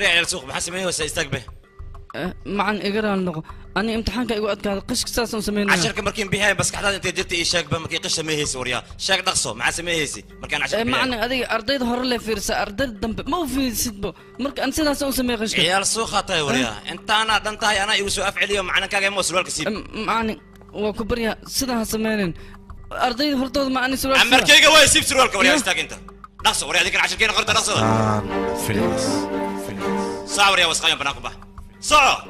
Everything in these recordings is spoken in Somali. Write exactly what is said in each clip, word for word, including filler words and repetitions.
وريا على السوق بحسب ما هو سيستقبل معن إقرأ اللغة أنا امتحانك يقعد كذا قش كساس وسمينا عشرة كمركين بها بس كحدا أنت جرت إيش شاك بمركي قش ما هي سوريا شاك دقصه مع سماه هيسي مركان عشرة معن هذه أرضي ظهر لي فيرسا أرضي الدم ما في سدبو مرك أنت سيدا وسمي غش عيال السوق خاطي وريا أنت أنا دنت هاي أنا يوسف أفعل يوم معنا كاجي مو سروال كسيب معن وكبريا سيدا سمينين أرضي ظهر طول معنا سروال أمريكا جوا يسيب سروال كوريا استاك أنت دقصه وريا ذيك العشرة كين غرت دقصه فلس فلس صار وريا وسقايم بناقبه صار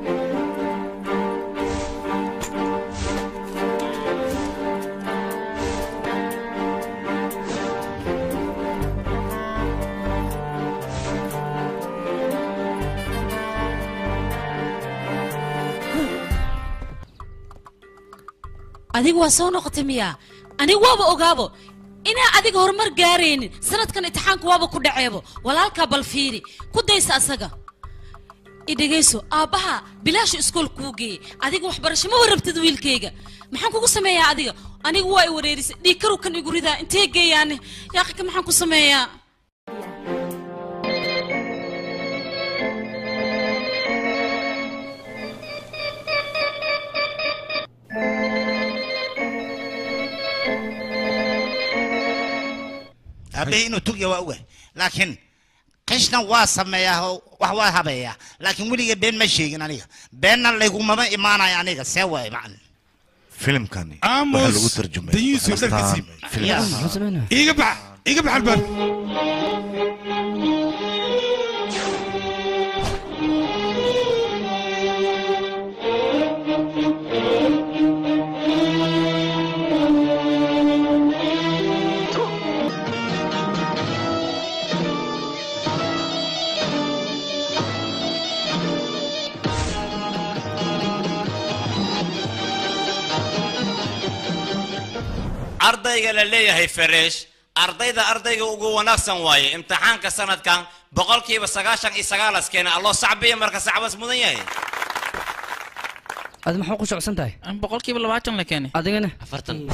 adigu waa soo noqotay miya anigu waaba ogaabo inaa adiga horumar gaaraynin sanadkan imtixaanku waaba ku dhaceebo walaalka bal fiiri ku daysa asaga idageyso aabaha bilaash iskool kuu geeyay adiga waxbarasho ma warabtid wiilkayga maxaan kugu sameeyaa adiga anigu waa i wareerisay dhiikaru kan igu ridaa intee geeyaane yaaqika maxaan ku sameeyaa أبي إنه تجي وأوه لكن قشنا واسمة يا هو وحوا هبيا لكن ولي بين مشي يعني بين اللي يقوم ما إيمانا يعني سوى معن فيلم كاني آموس ترجمة ديوس يقدر كسيب يقبع يقبع البال أرضي قال لي هي فريش أرضي ذا أرضي وجو نفسا واي امتحان كسنة كان بقول كي بس عشان إسقالس كنا الله صعبية مركز صعب بس مضيعي هذا محوق شو عشان تاي بقول كي بالله بعتهم لك يعني هذا أنا أفرتن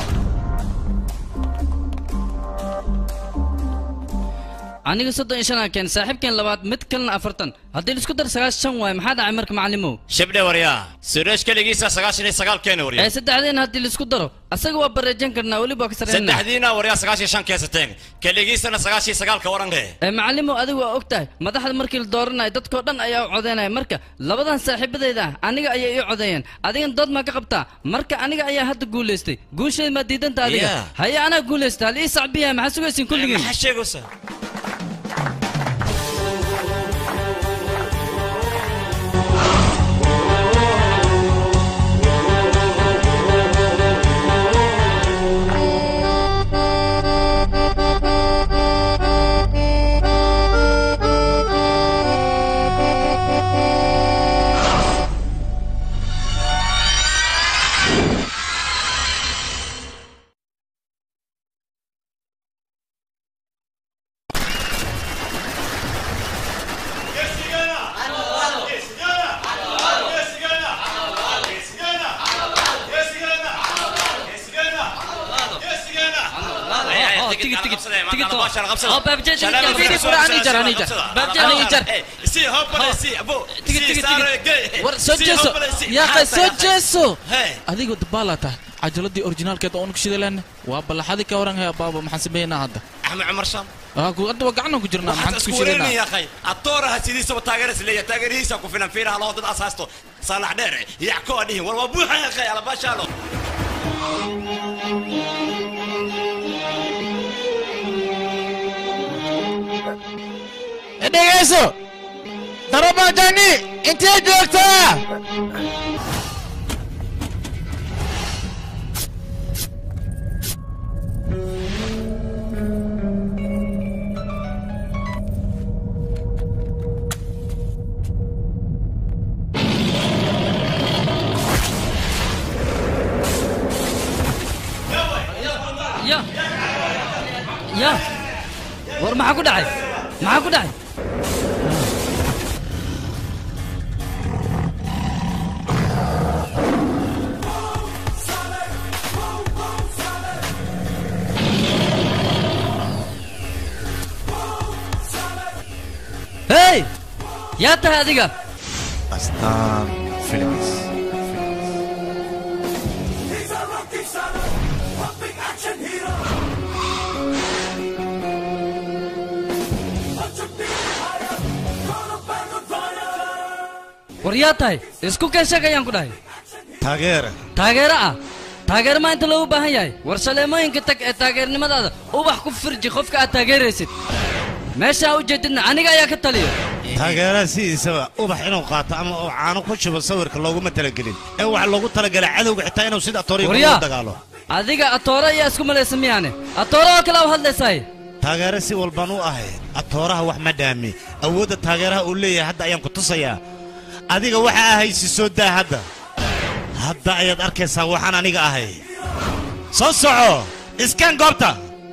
aniga soddon iyo shan aan keen saaxiibkeen labaad mid kalena afartan haddii isku dar sagaashan waay maxaa dhacay marka macallimow shibdhe waryaa sureesh kaligiisa sagaashan iyo sagaal keena waryaa ee saddexdiina haddii la isku daro asaga waa bareejan karnaa weliba ka sarreynaa saddexdiina waryaa sagaashan iyo shan keesateen kaligiisana sagaashan iyo sagaal ka warange ee macallimow adigu waa ogtahay madaxda markii la dooranayo dadkoo dhan ayaa u codeynaya marka labadan saaxiibadayda aniga ayay ii codeeyeen adigan dood ma ka qabtaa marka aniga ayaa hadda guuleystay guusheed ma diidanta adiga haya anaa guuleystay hal ii sacbiya maxaa sugaysiin kulligiin maxaa sheegaysaa يا أخي سجسو هذيك دبالته عجلتي أوريجينال كده أونك شيء لأن وابلا هذيك ورنها بابا محسبينها هذا أحمد عمر شام أكو أنت وقعنا كجرنا ما حد كشرينا يا أخي الطورة هسيدي سو تاجرس اللي تاجريس أكو فينا فينا على وضع أساسه صالح درع يحكوا عليه والله بوحة يا أخي على باشالو دقيقة ضربة جاني انت يا دكتور يا يا ور معاكو داعي معاكو داعي هاي يا تهاديك أستان فيلمز ورياتاي اسكو كيسا كيان كداي تاغير تاغيرا تاغير ما انت لو باهن yahay war saleemooyinka tag ee taageernimadaada ubax ku firji qofka aad taageeraysid meesha u jeedina aniga ayaa ka taliyo taageera sidiisaba ubax inuu qaato ama uu caano ku shubo sawirka looguma talagelin ee waxa loogu talagalay cadowga xitaa inuu sida atooriga u dagaalo adiga atoora ayaa isku malaysan miyaane atoora oo kala hadlaysay taageera si walban u ahay atooraha wax ma dhaami awoodda taageeraha uu leeyahay hadda ayaan ku tusayaa adiga waxa ahay si soo daa hadda hadda ayaad arkaysaa waxaan aniga ahay soo soco iskaan goobta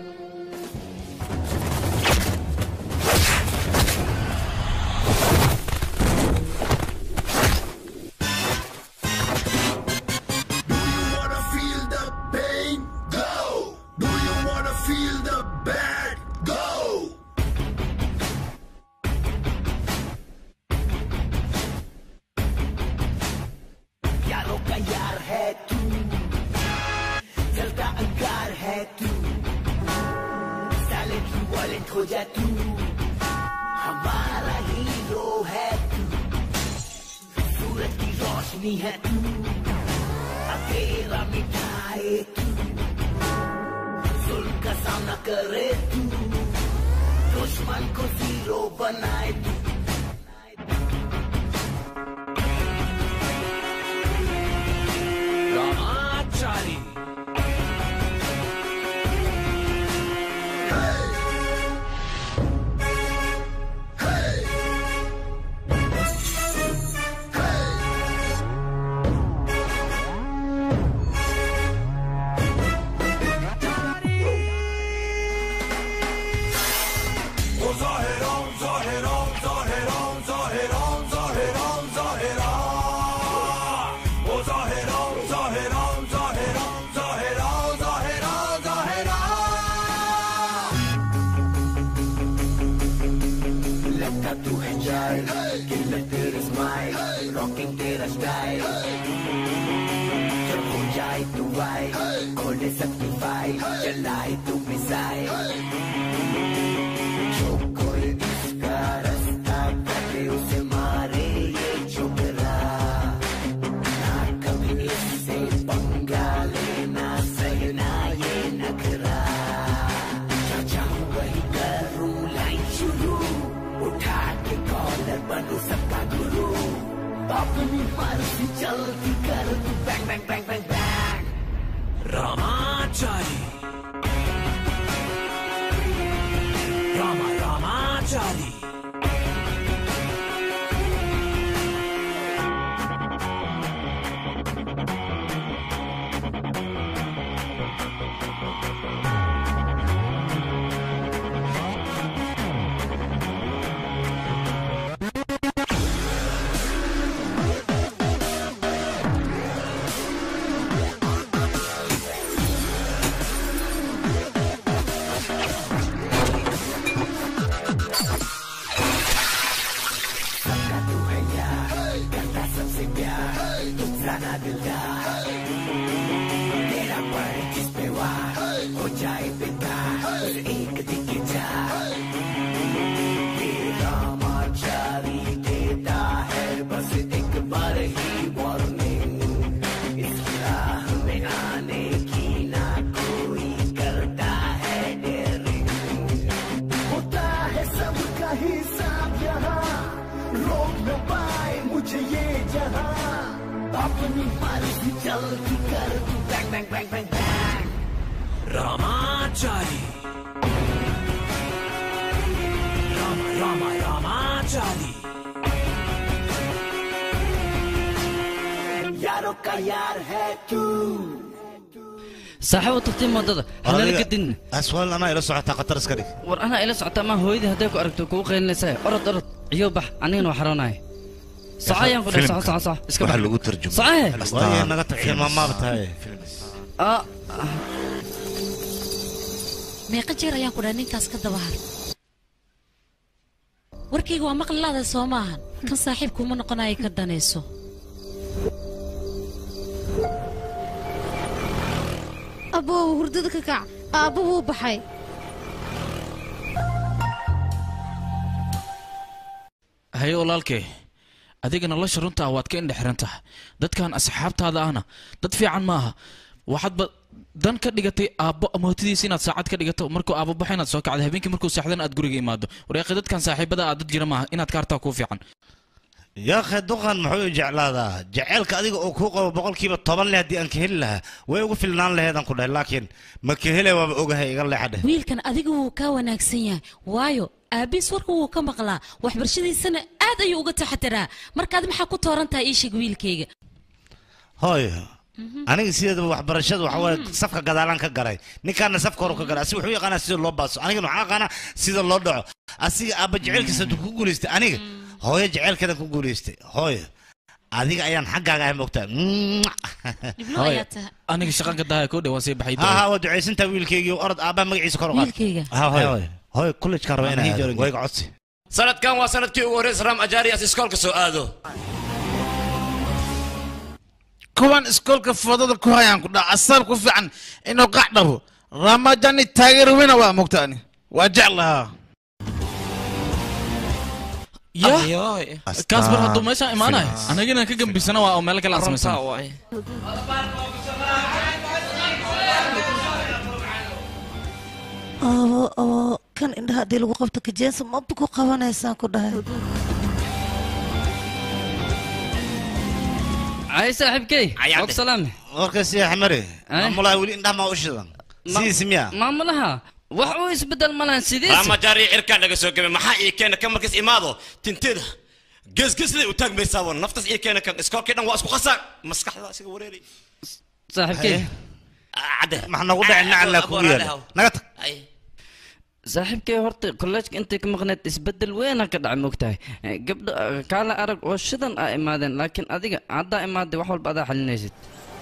हो जा तू हमारा हीरो है तू सूरज की रोशनी है तू अकेला मिटाए तू जुल्म का सामना करे तू दुश्मन को हीरो बनाए तू रामाचारी चलाए तू मिसाइल जो कोई इसका रास्ता काटे उसे मारे ये चुपरा ना कभी इससे पंगा लेना सहना ये नखरा जो चाहूं वही करूं लाइन शुरू उठा के कॉलर बनूं सबका गुरु अपनी मर्जी चलती कर तू bang bang bang bang bang Ramachari Rama Ramachari Ramachari Rama Rama Ramachari यारों का यार है तू صاحب التقديم مدد هلا لقدين اسوال انا الى ساعه قطر اسكري ور انا الى ساعه ما هويدي هداك اركتو كو قيلنسا ارد ارد عيوبح عنين وحروناي صعيان كل صح صح صح اسكب waxa lagu tarjumo صحيح والله naga tageen maama bataay اه meeqa jeer ayaan ku dhahay ninkaas ka dabahar warkayga waa maqli laada soo maahan kan saaxiibkuuma noqonayo ka danayso aboo hurdada ka kac aabbo wuu baxay haye walaalkay adiga nolosha runta waad ka indhexran tahay dadkan asxaabtaada ahna dad fiican maaha waxaadba dan ka dhigatay aabbo amootidiisa inaad saacad ka dhigato markuu aabbo baxo inaad soo kacdo habeenkii markuu seexdana aad guriga imaado wareeqi dadkan saaxiibada aad dad jira maaha inaad ka hartaa kuu fiican yaa akhay duqan muxuu jeclaadaa jaceylka adiga oo kuu qabo boqolkiiba toban leh haddii aan ka heli lahaa way ugu filnaan laheedaan ku dhahay laakiin ma ka hele waaba ogahay iga leexadhe wiilkan adiga wuu ka wanaagsan yahay waayo aabiis warka wuu ka maqlaa waxbarashadiisana aad ayuu uga taxatiraa markaad maxaa ku tooran tahay ii sheeg wiilkayga hooy aniga sideedaba waxbarashada waxa waaye safka gadaalaan ka garay ninkaana safka hore ka garay asiga wuxuu yaqaanaa sida loo baaso anigana waxaan aqaanaa sida loo dhaco asiga aabba jaceylkiisa hadduu ku guulaystay aniga hooyo jaceylkeedan ku guulaystay hooyo adiga ayaan xaggaaga ahay moogtaa aniga shaqan ka dahay koo dhawaan sii baxay ha ha waa ducaysantaa wiilkaygii orod aabbaha magaciisa kor u qaad wiilkayga hooy hooy kullejkaan raba inaa wayga codsi sanadkan waa sanadkii ugu horreysay ram ajaariyaas iskoolka soo aado kuwan iskoolka foodada ku hayaan ku dhaca asal ku fiican inuu qac dhabo ramajani taageer weyna waa mogtaani waa jeclahaa يا كاسبر هدو ماشي إيمانه أنا جينا كجنب بسنة أو ملك العاصمة سنة oo oo kan indhaha haddii lagu qabto kajeesa maba ku qabanaysaan ku dhahay عاي صاحبكي عوق سلام وركس يا حمري مامولها ولي indhaha ma u shidan sidiis miya maamulaha wax uu isbedel malan sidiis ama jari irka laga soo gabay maxaa ii keenay kan markas imaado tinteeda gas gas leh u taag maysaa wan naftas ii keenay kan iskoolkii dhan waa isku qasaa maskaxda asiga wareeri صاحبكي عده ما احنا قلنا عنا كويل نغتك صاحبكي هورتي كلاشك انت كمغنيت اسبدل وين كدع موقتاي قبل كالا ارق وشدن ايمادن لكن اديق عدا ايمادي wax walba adaa xalinaysid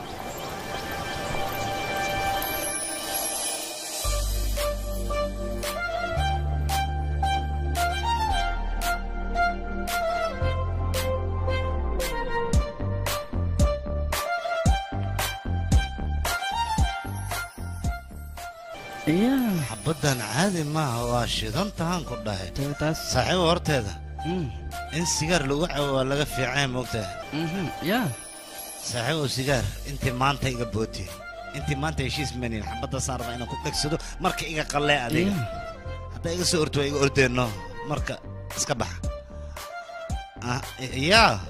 حبدان عادي ما هو شيطان تهان كلها صحيح ورت هذا إن سيجار لوعة ولا في عام وقتها يا صحيح وسيجار أنت ما أنت يقبوتي أنت ما أنت يشيس مني حبدا صار بيننا كنت سدو مرك إيجا قلة عليك هذا إيجا سورت وإيجا أردنو مرك اسكبح آه يا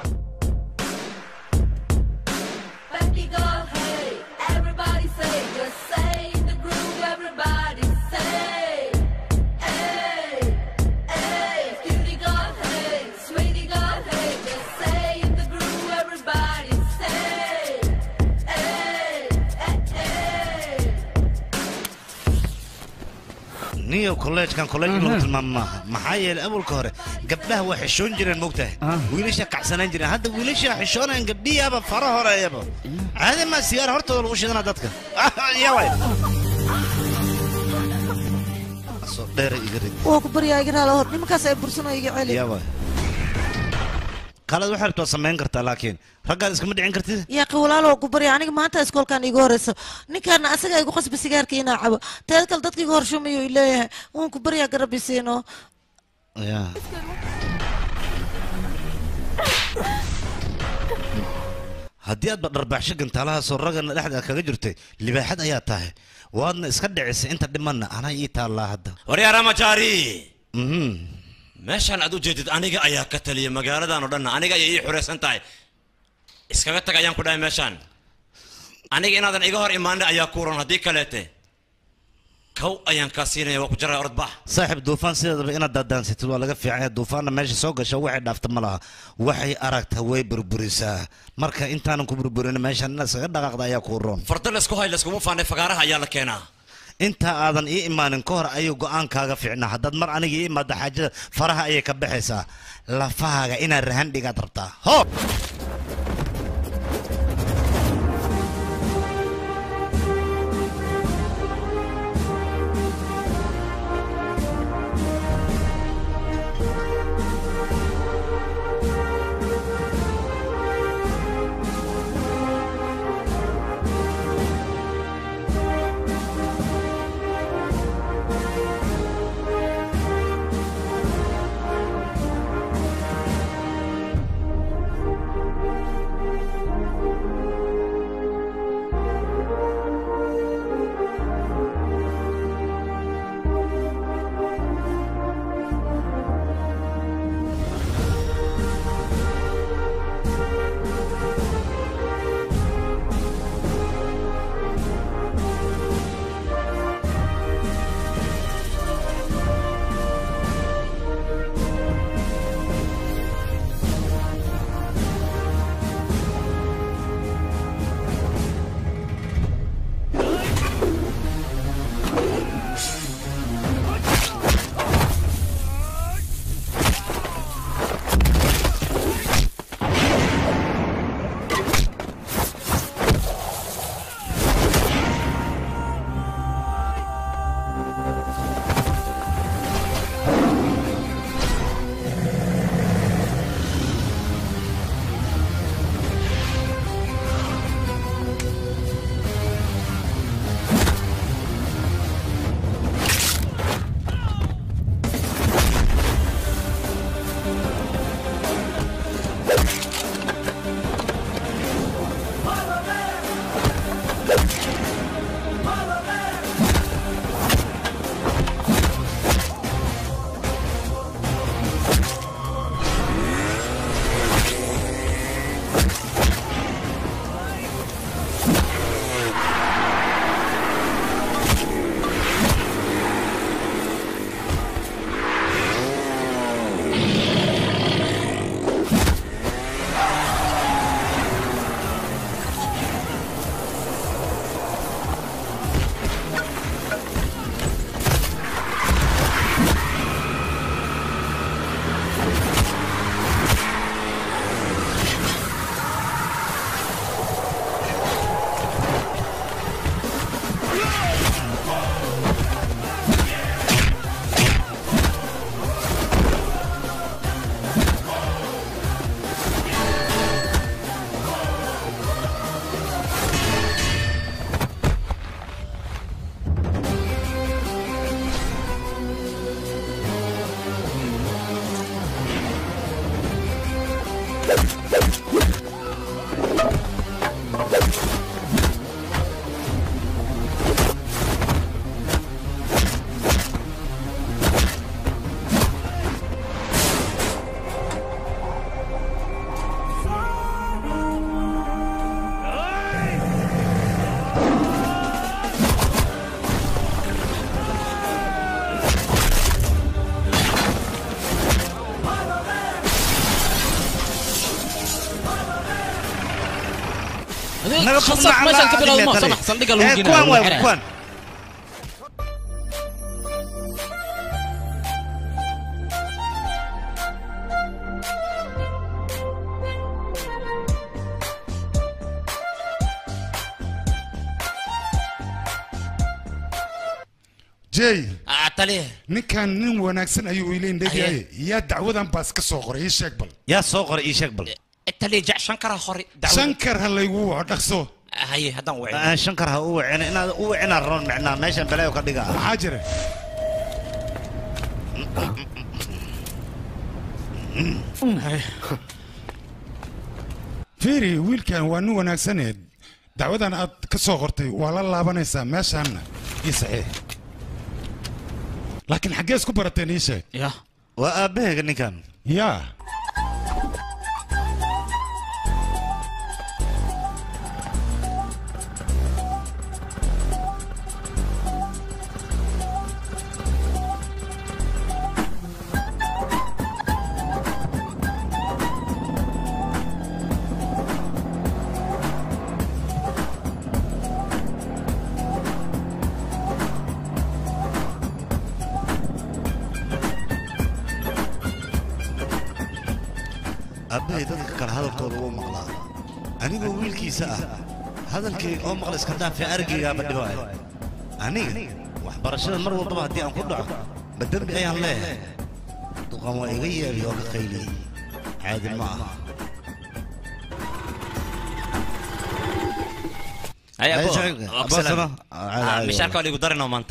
نيو كوليج كان كوليج لغة الماما محايل أول كهرة قبلها وحشون جرين موقته ويليش كعسنان جرين هذا ويليش حشون إن قبلي يا با فرح هرا يا با هذا ما سيارة هرت ولا وش أنا دتك يا وين صدر يجري وكبر يا جرا له هرني مكاس برسنا يجي عليه يا وين قالوا وحر توصمين كرتا لكن رجال اسكم دعين كرتي يا قولا له كبر يعني ما أنت اسكول كان يجورس نكان أسرع يجو قص بسيجار كينا عب تذكر دتك يجور شو ميو إليه وان كبر يا جرا بيسينو يا هديات بدربع شق انت لها صرقنا لحد كجرتي اللي بحد يا تاه وانا اسكدع انت دمنا انا يتا الله هذا وريا رمجاري امم meeshaan aad u jeedid aniga ayaa ka taliya magaaladan oo dhan aniga ayay ii xureysan tahay iskaga tag ayaan ku dhahay meeshaan aniga inaadan iga hor imaan ayaa ku ron hadii kaleete kow ayaan ka siinaya waa ku jaray orod bax saaxib duufaan sideedaba inaad daadaansatid waa laga fiican yahay duufaanna meesha soo gasho waxay dhaafta ma laha waxay aragta way burburisaa marka intaanan ku burburin meeshaan inaad iskaga dhaqaaqda ayaa ku ron farda la isku hay la iskuma faanay fagaaraha ayaa la keenaa inta aadan ii imaanin ka hor ayuu go'aankaaga fiicnaa haddaad mar aniga ii imaadda xaajada faraha ayay ka baxaysaa lafahaaga inaad rahan dhigaad rabtaa hoob خصك ماشي كبر الماء صبح صدق لو كوان واي كوان جاي أعتليه ninkan nin wanaagsan ayuu ileen dhegayay yaa dacwadan baas ka soo qoray ii sheeg bal yaa soo qoray ii sheeg bal التلي جع شنكر خوري shankar ha laygu waco dhaqso هاي هذا وعي shankar ha u wicin inaad u wicina roon micnaa meeshan balaayo ka dhiga maxaa jira fiiri wiilkan waa nin wanaagsaneed dacwadan aad ka soo qortay waa la laabanaysaa meeshaanna ii saxiix laakiin xaggee isku barateen ii sheeg ya waa aabbaheega ninkan yaa aabbahay dadka kale hadalkooda wuu maqlaa anigoo wiilkiisa ah hadalkayga oo maqla iska dhaafay argaygaaba dhibaaya aniga waxbarashada mar walbaba haddii aan ku dhaco ma dembi ayaan leeyahay duqan waa iga yeebi oo ka qayliyey caadi ma aha هاي أبو أبو سلام مشاركة اللي قدرنا ومانت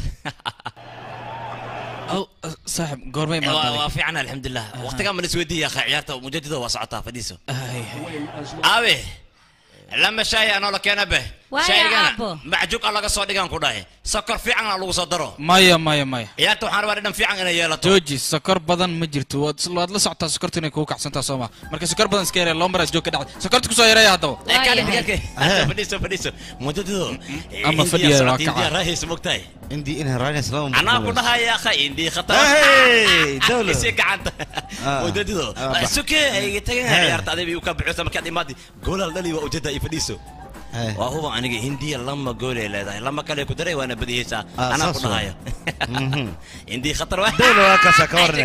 أو صاحب قربي ما وافي عنا الحمد لله وقت كان من السويدية يا أخي عيارته مجددة وصعتها فديسو هاي أبي لما شاي أنا لك أنا به شاي أنا معجوك الله قصوا دقان كوداي سكر في عنا لو صدره مايا مايا مايا يا تو حار ورنا في عنا يلا توجي سكر بدن مجرتو واد لا سعتا سكرتني كوك عسنتا سوما marka سكر بدن سكير لو مرا جوك دعد سكرت كسو يريا هدو كان دقيقه فديسو فديسو مجددو اما فديا واقع رئيس مقتاي عندي انها راينا سلام انا كلها يا اخي عندي خطا دولة سيك عنت مجددو سكي تاغن عيارت ادي بيو كبعوسه marka imaadi goolal dhali waa ujeeda ay fadhiiso waa huba aniga hindiya lama goolay leedahay lama kale ku daray waana badiyaysa ana ku dhahayo hindi khatar waa dawla waa ka sakarne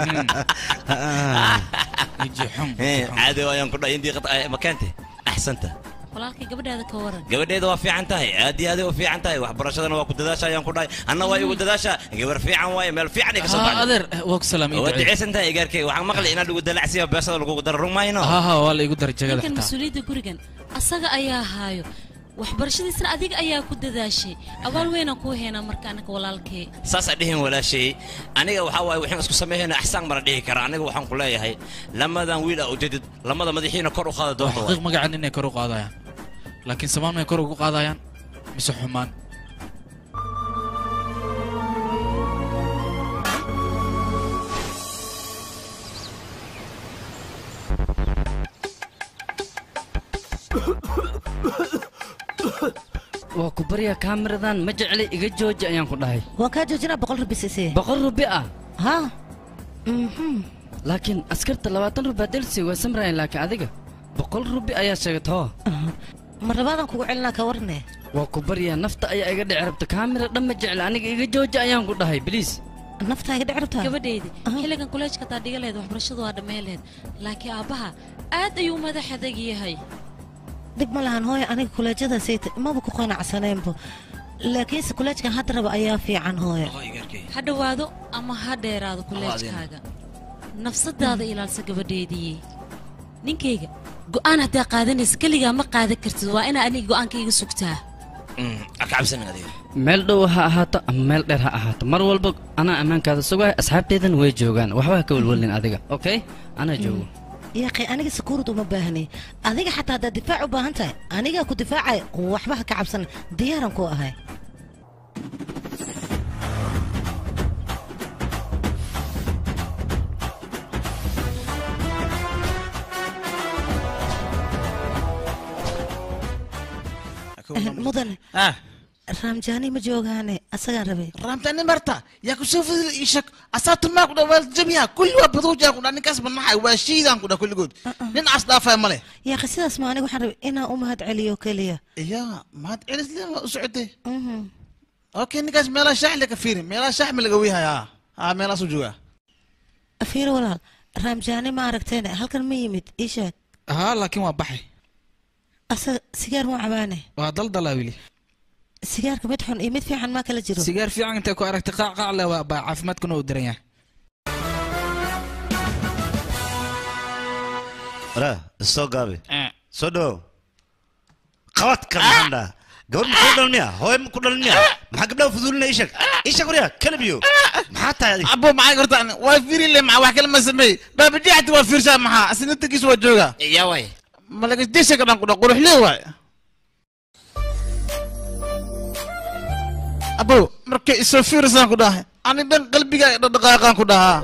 يجي حم عادي ويان كنا hindi khatar makante ahsanta walaalkay gabadhaada ka waran gabadheeda waa fiican tahay aad iyo aad waa fiican tahay waxbarashadana waa ku dadaasha ayaan ku dhahay anna waa igu dadaasha gabar fiican waay meel fiican ka soo baxay adeer waa ku salaamay waa duceysan tahay igaarkay waxaan maqlay inaad ugu dalacsiyo beesada lagu daro rumayno ha ha waa la igu daray jagada kan mas'uuliyadda gurigan asaga ayaa haayo waxbarashadiisna adiga ayaa ku dadaashay abaal weyn aan ku heena marka anaka walaalkay saas dhihin walaashay aniga waxa waay waxaan isku sameeyay ahsan mar dhihi kara aniga waxaan ku leeyahay lamadan wiil oo jadid lamada madaxiina kor u qaada doonto xaqiiq magacan inay kor u qaadayaan laakiin samaan may kor ugu qaadayaan mise xumaan waa ku baryaa kaamiradan ma jeclay iga jooji ayaan ku dhahay waan kaa joojinaa boqol rubi sisee boqol rubi ah ha laakiin askarta labaatan rubi adelsi waa samrayan laakiin adiga boqol rubi ayaa sheegata hoo ma rabaadaan kugu celinaa ka warne waa ku baryaa nafta ayaa iga dhici rabta kaamira dhan ma jecla aniga iga jooji ayaan ku dhahay biliis naftaa iga dhici rabtaa gabadhaydi xilligan kuleejka taa dhiga leed waxbarashadu waa dhammeeleed laakiin aabbaha aad ayuu madax adag yahay dhib ma lahan hooyo aniga kuleejada sayta maba ku qanacsaneenbo laakiinse kuleejkan hadda raba ayaa fiican hooyo ha dhowaado ama ha dheeraado kuleejkaaga nafsadaada ilaalsa gabadheedii ninkayga go'aan haddaa qaadanaysa keligaa ma qaadan kartid waa inaa aniga go'aankayga sugtaa meel dhow ha ahaato ama meel dheer ha ahaato mar walba anaa ammaankaada sugahay asxaabteedan way joogaan waxba ha ka welwelin adiga okay anaa joogo yaaqay aniga sakuurad uma baahnay adiga xataa haddaad difaac u baahan tahay anigaa ku difaacay waxba ha ka cabsan diyaaran ku ahay mudane raamjaani ma joogaane asagaan rabay raamjaani marta yaa ku soo fadil ishak asaatu ma ku dhawaal jamiya kulli waa baduuja ku dhan ninkaas banahay waa shiidan ku dhan kulligood nin as dhaafay male yaa qisidaas ma aniga waxaan rabay inaan u mahad celiyo keliya yaa mahad celis le u socotay okay ninkaas meelaha shaax laga fiiri meelaha shaax ma laga wiihayaa haa meelahaas u joogaa fiiri walaal raamjaani ma aragteen halkan ma yimid ii sheeg haa laakiin waa baxay asaga sigaar ma cabaane waa daldalaa wili sigaarka mid xun iyo mid fiican ma kala jiro sigaar fiican intay ku aragtay qaac qaac leh waa baa caafimaadkuna uu daran yahay ra soo gaabi soo dhow qabad ka maxanda gabadh ma ku dhalmiya hooy ma ku dhalmiya maxaa gabdhaha fuduulina ishak ishak wariya kalabiyo maxaa tahay abo maxay gartaan waa fiiri le maxaa wax kale ma sameey baabijacti waa fiirshaa maxaa asina tagiis waa jooga yaa way malaga disha ka dhan ku dhan qurux lee waay abo markay isoo fiirsaan ku dhahay ani dhan qalbiga dhaqaaqaan ku dhahaa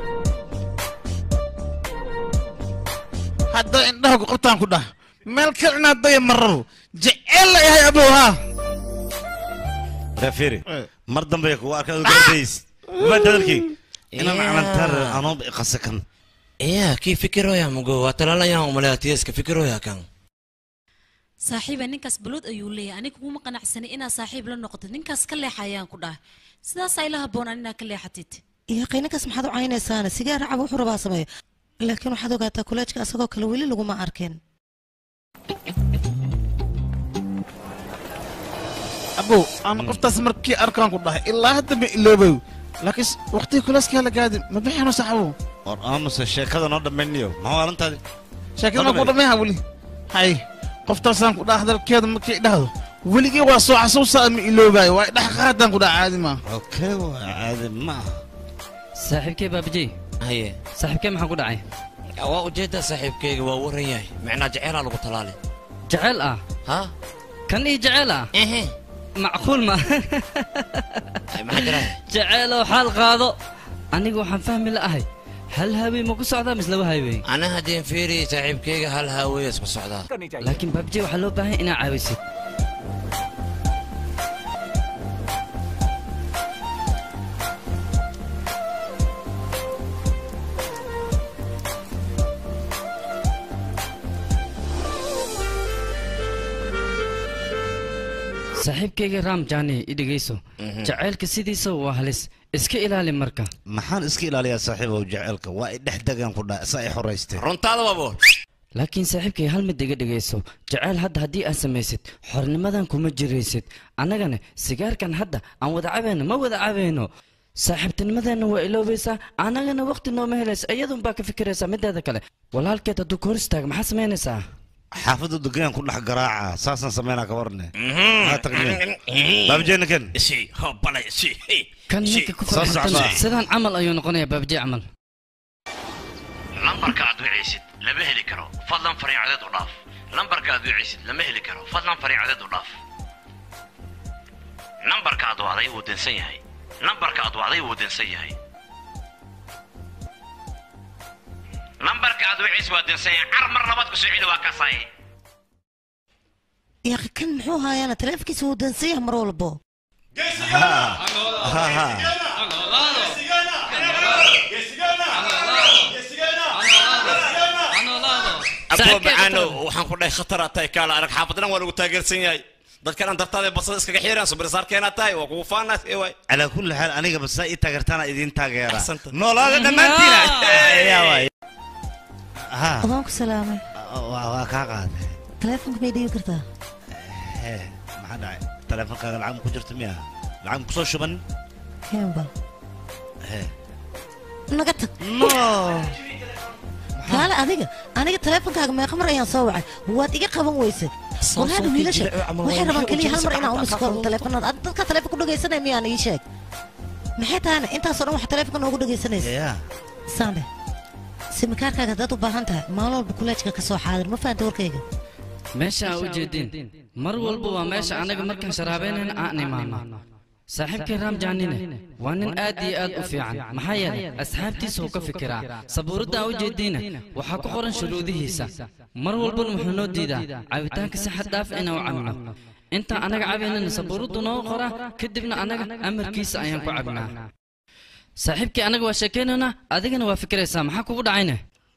hadda indhaha ku qabtaan ku dhah meel kale inaad daya marabo jecel la yahay abo haa rafiri mar dambe ku arkaa gabadhays ma dadalkii inaan calantar anoo qasakan yaa kii fikiroya mugo waa talaalayaan umalaatiyska fikiroya kan saaxiiba ninkaas baluud ayuu leeyahay aniga kuma qanacsanay inaa saaxiib la noqoto ninkaas ka leexayaan ku dhahay sidaas ay la haboonaan inaa ka leexatid iyo qiinakaas maxaad u caynaysaana sigaar cab wuxuu rabaa sameeyo laakiin waxaad ogaataa kuleejka asagoo kale weli laguma arkeen abo aan qoftaas markii arkaan ku dhahay ilaa hadda ma iloobow laakiin waqtiga kuleeskaa la gaadi ma bixino saxabo war aamusa sheekada noo dhammayniyo maxaa arrintaadi sheekada ma ku dhammayha weli hay qoftaasaan ku dhaha hadalkeeda markii dhahdo weligii waa soo xasuusaa ma iloobayo waa dhex qaadaan ku dhaha caadi maaha okay waa caadi maaha saaxiibkee baabajey haye saaxiibkee maxaa ku dhacay waa ujeeddaa saaxiibkeyga waa waran yahay macnaa jaceelaa lagu talaali jaceyl ah ha kan ii jaceyl ah ehe macquul ma maxaa jira jaceylow xaal qaado aniga waxaan fahmi la'ahay hal haawey ma ku socdaa mise laba haawey ana haddeen fiiri saaxiibkeyga hal haawey isku socdaa laakiin baabajey waxaa loo baahan inaa caawisid saaxiibkeyga raam jaani i dhegayso jaceylka sidiisa waa halis iska ilaali marka maxaan iska ilaaliyaa saaxiibow jaceylka waa i dhex degaan ku dhaha isaa i xoraystay runtaada wabo laakiin saaxiibkay hal mid iga dhegayso jaceyl hadda haddii aad samaysid xornimadan kuma jiraysid annagana sigaarkan hadda aan wada cabayno ma wada cabayno saaxiibtinimadeenna waa iloobaysaa annagana waqti nooma helaysa iyadun baa ka fikiraysaa mideeda kale walaalkeed hadduu ka hor istaaga maxaa samaynaysaa xaafadda dugaan ku dhex garaaca saasaan samaynaa ka warne baabajeyna kan kan ninka ku farxatan sidaan camal ayuu noqonayaa baabajey camal lambarka aad wicaysid lama heli karo fadlan fariicadeed u dhaaf lambarka aad wicaysid lama heli karo fadlan fariicadeed u dhaaf lambarka aad wacday wuu dansan yahay lambarka aad wacday wuu dansan yahay lambarka aad wicaysid waa dansan yahay car mar labaad ku soo celi waa kaasay yaa kan muxuu haayaana taleefankiisa wuu dansan yahay mar walbo أبو معانو وحن كنا خطر أتاي كلا أنا حافظنا ولا قتاجر سنياي ذكر أن ترتدي بس إسكا حيران سبر صار كنا أتاي وقوفانا سوي على كل حال أنا بس إيه تاجرتنا إذن تاجرة نو لا ده ما تينا يا واي ها أبوك سلامة وكاغاد تلفونك بيدي كرتا إيه ما حدا تلفونك العام كجرت مياه العام كسر شبن كم بال إيه نقطة نو لا أديك أنا قلت تلفونك ما خمر أيام صوعة هو أديك قبل ويسه وهذا ويلا شيء وحنا ما كلي هالمرة أنا أقوم سكر تلفون أنت كتلفون كله جيسنا ميانا يشك محيط أنا أنت صار واحد تلفون كله جيسنا يا سامي سمكارك هذا تو بهانته ما له بكلش كسو حاضر ما فهمت وركيجا meesha u jeedin mar walba waa meesha anaga markaan sharaabeenayna aan imaano saaxiibkii raam jaanine waa nin aad iyo aad u fiican maxaa yeelay asxaabtiisa uu ka fikiraa sabuuradda aan u jeediina waxaa ku qoran shuruudihiisa mar walbana wuxuu noo diidaa cabitaanka si xad dhaaf inaan u cabno intaan anaga cabaynana sabuuraddu noo qoraa kadibna anaga amarkiisa ayaan ku cabnaa saaxiibkii anaga waa sheekaynaynaa adigana waa fikiraysaa maxaa kugu dhacayne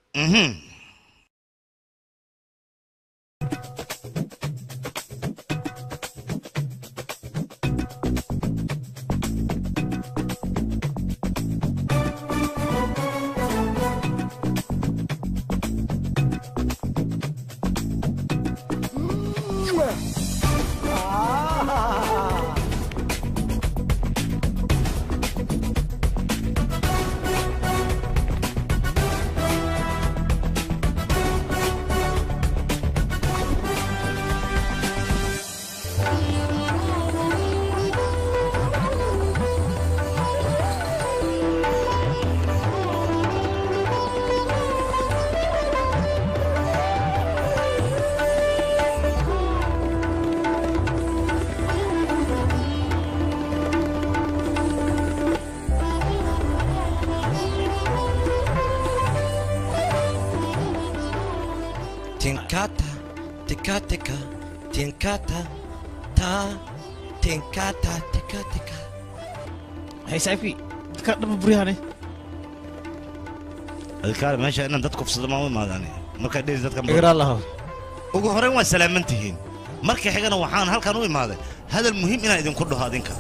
Tinkata, tika tika, tinkata, ta, tinkata, tika tika. Hey saaxiibkii dadka dhaba buryaane adkaar meesha inaan dadku fusado ma u imaadaan marka dhees dadka igraa laho ugu horreyn waa salaaman tihiin marka xigana waxaan halkan u imaaday hadal muhiim inaan idinku dhaho adinka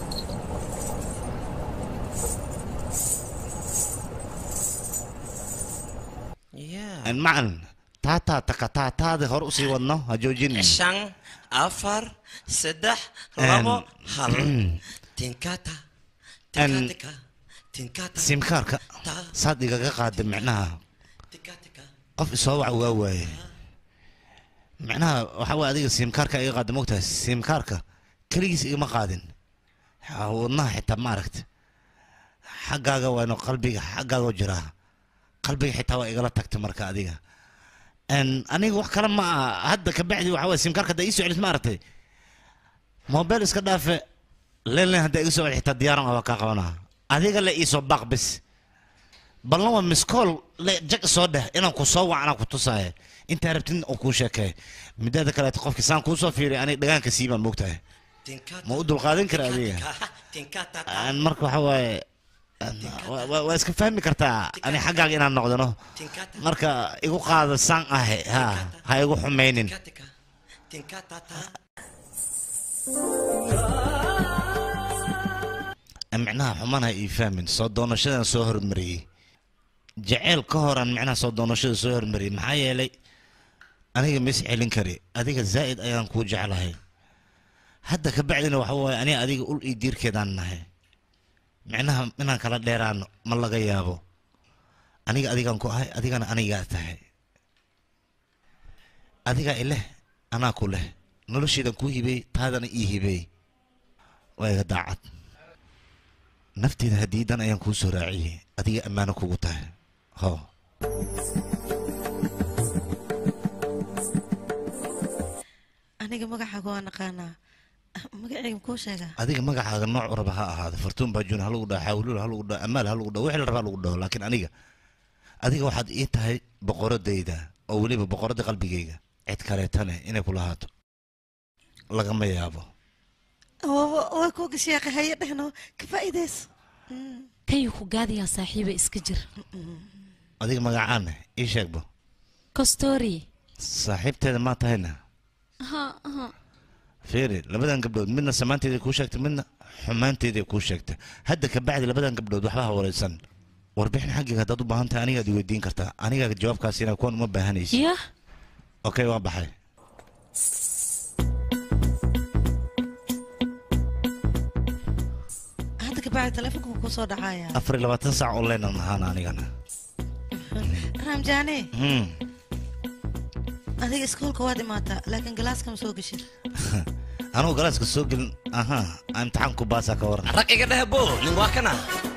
en macan taataa takataataada hor usii wadno ha joojin shan afar saddex labo hal tinkata tika tika tinkata simkaarka saad igaga qaada micnaha qof isoo wac waa waaye micnaha waxa waa adiga simkaarka iga qaada mogtahay simkaarka keligiis igama qaadin wadnaha xitaa ma aragta xaggaaga waa inu qalbiga xaggaaga u jiraa qalbiga xitaa waa igala tagta marka adiga aniga wax kale ma aha hadda ka bacdi waxa waa simkaarka hadda ii soo celis ma aragtay mobile iska dhaafe leen hadda iga soo celi xitaa diyaaran waa kaa qabanaa adiga la ii soo baaq bis ballan waa miskool le jag soo dheh inaan ku soo wacnaa ku tusaaye intaa rabtid oo kuu sheekay midaada kaleeto qofki saan kuu soo fiiriy aniga dhagaanka siibaan moogtahay ma u dulqaadan kara adiga marka waxa waaye waa iska fahmi kartaa ani xaggaaga inaan noqdano marka igu qaada saan ahe ha ha igu xumaynin micnaha xumaan ha ii fahmin soo doonashadan soo hormariyey jaceyl ka horaan micnaha soo doonashada soo hormariyey maxaa yeelay aniga ma is celin kari adiga zaa'id ayaan kuu jeclahay hadda ka bacdina waxa waaye aniga adiga ul ii diirkeedaan nahay micnaha inaan kala dheeraano ma laga yaabo aniga adigaan ku ahay adigana anigaa tahay adigaa ileh anaa ku leh nolosheedan kuu hibey taadana ii hibey waa iga daacad nafteeda hadiidan ayaan kuu soo raaciyey adiga ammaano kugu tahay ho aniga magacaaga waa naqaanaa magacayga kuu sheegaa adiga magacaaga nooc raba ha ahaado fartuun baajuun ha lagu dhaho xawluul ha lagu dhaho amaal ha lagu dhaho wixii la rabaa lagu dhaho laakiin aniga adiga waxaad ii tahay boqoradayda oo weliba boqoradda qalbigayga cid kaleetane inay kula haato lagama yaabo waa kuu gasheeqa haye dhehno ka faa'iidayso kayuu ku gaadayaa saaxiiba iska jir adiga magacaana ii sheegbo kostori saaxiibteeda maa tahayna fiiri labadan gabdhood midna samaanteeday kuu sheegtay midna xumaanteeday kuu sheegtay hadda ka bacdi labadan gabdhood waxba ha waraysan warbixin xaggayga haddaad u baahan tahay anigaad i weydiin kartaa anigaa jawaabkaasina kuwan uma baahanaysa yah okay waa baxay hadda ka bacdi telefonka kuu soo dhacaya afar iyo labaatan saac online aan ahaana anigana raamjaane adiga iskoolka waad imaataa laakiin galaaska ma soo gashin anugu galaaska soo gelin aha imtixaan ku baasaa ka waran rag iga dheh bo nin waa kana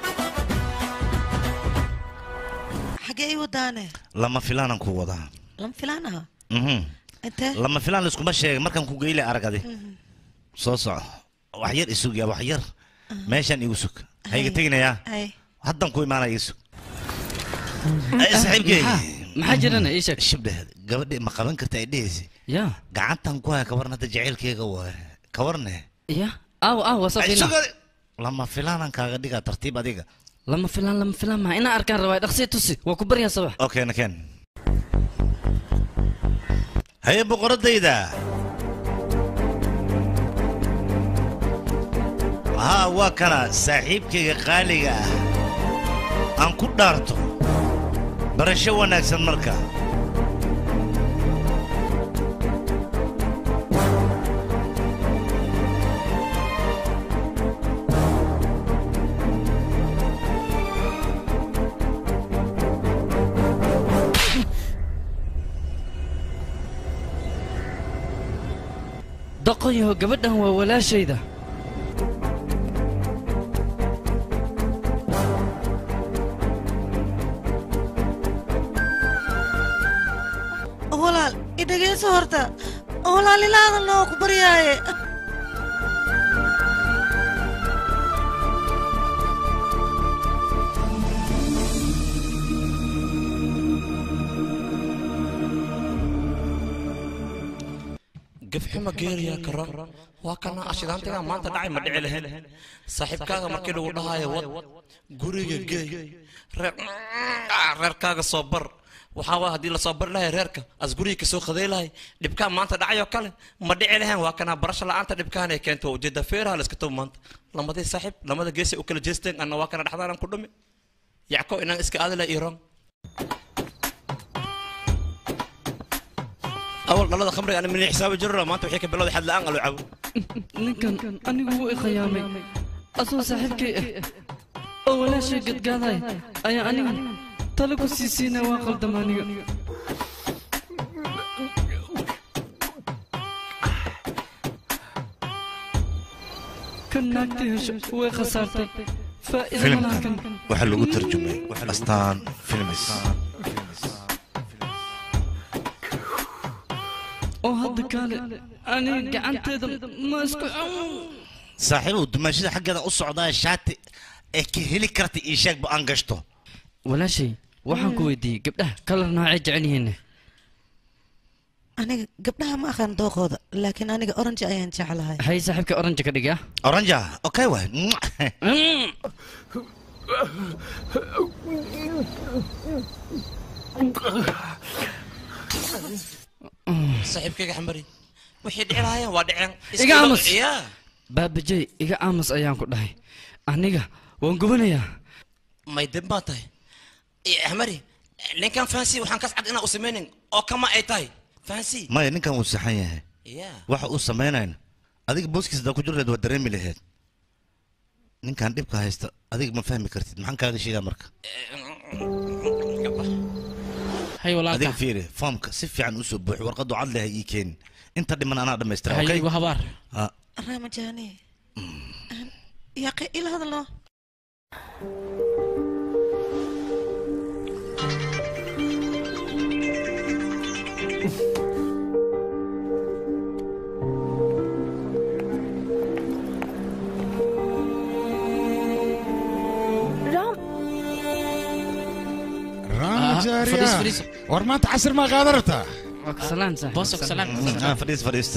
xagee ii wadaane lama filaanan ku wadaa lama filaan aha intee lama filaan laiskuma sheegay markaan ku geyle aragadi soo soco wax yar isugyaa wax yar meeshaan igu sug hayga teginayaa ay haddan ku imaanaya igu sug saaxiibkey maxaa jirana ii sheeg shibdheed gabadhi ma qaban karta ay dhehaysa ya gacantan ku haya kawarna hadda jacaylkeyga waay kawarne ya aw aw wasafina lama filaanan kaaga dhigaa tartiib adiga lama filaan lama filaan ma ina arkaan rabaa dhaqsi tusi waa ku baryaa sabax okay nakeen haye boqoradayda haa waa kana saaxiibkayga qaaliga ah aan ku dhaarto barasho wanaagsan marka daqoyaho gabadhan waa walaashayda walaal idhageyso horta walaal ilaadan loo ku baryaaye gafxuma geeriyaa karan waa kana ashidaantiga maanta dhacay ma dhici lahayn saaxiibkaaga markii lagu dhahaayo wad guriga geey reerkaaga soo bar waxaa waa haddii lasoo bari lahay reerka as guriga kasoo qaday lahay dhibkaan maanta dhacayoo kale ma dhici lahayn waa kana barasho la-aanta dhibkaan ay keento ujeeda feeraha layska tago maanta lamadii saaxiib lamada geesay u kala jeesteen anna waa kana dhexdaanan ku dhumi yacko inaan iska aadi lahay iiraan أول نلاد خمري أنا من حساب جرة ما أنت وحيك بلاد حد الآن قالوا عو. نكن أنا هو خيامي أصلا صاحبك أول شيء قد قاضي أي أنا طلقوا السيسينا واقل دمانية كنا نكتهش وخسرتي فإذا فيلم لكن وحلو ترجمة أستان فيلمس oo hadda kale aniga gacanteeda ma isku saaxiibow dumaashada xaggeeda u socdaa shaati ee ka heli karta ii sheeg ba aan gashto walaashay waxaan ku weydiiyey gabdhaha kalar noocay jecel yihiin aniga gabdhaha ma aqaan dooqooda laakiin aniga orange ayaan jeclahay hay saaxiibka orange ka dhigaa orange okay waay صاحبك حمري وحي دعيها ودعين iga aamus baabajay iga aamus ayaan ku dhahay aniga waan gubanayaa ما يدبا تاي حمري لين كان فانسي وحان كاسعد انا اسمينين او كما اي تاي فانسي maya ninkan wuu saxan yahay waxa uu samaynayn adiga booskiisa ku jirreed waa dareemi lahayd ninkan dhibka haysta adiga ma fahmi kartid maxaan kaaga sheegaa marka hay walaalka adiga fiiri foomka si fiican u soo buux warqadu cad leh ii keen inta dhiman anaa dhameystira hay okay igu habaar ramajani yaqi ila hadlo جارية ورمانت عسر ما غادرتها سلام صاحبي بوسك سلام اه فريس فريس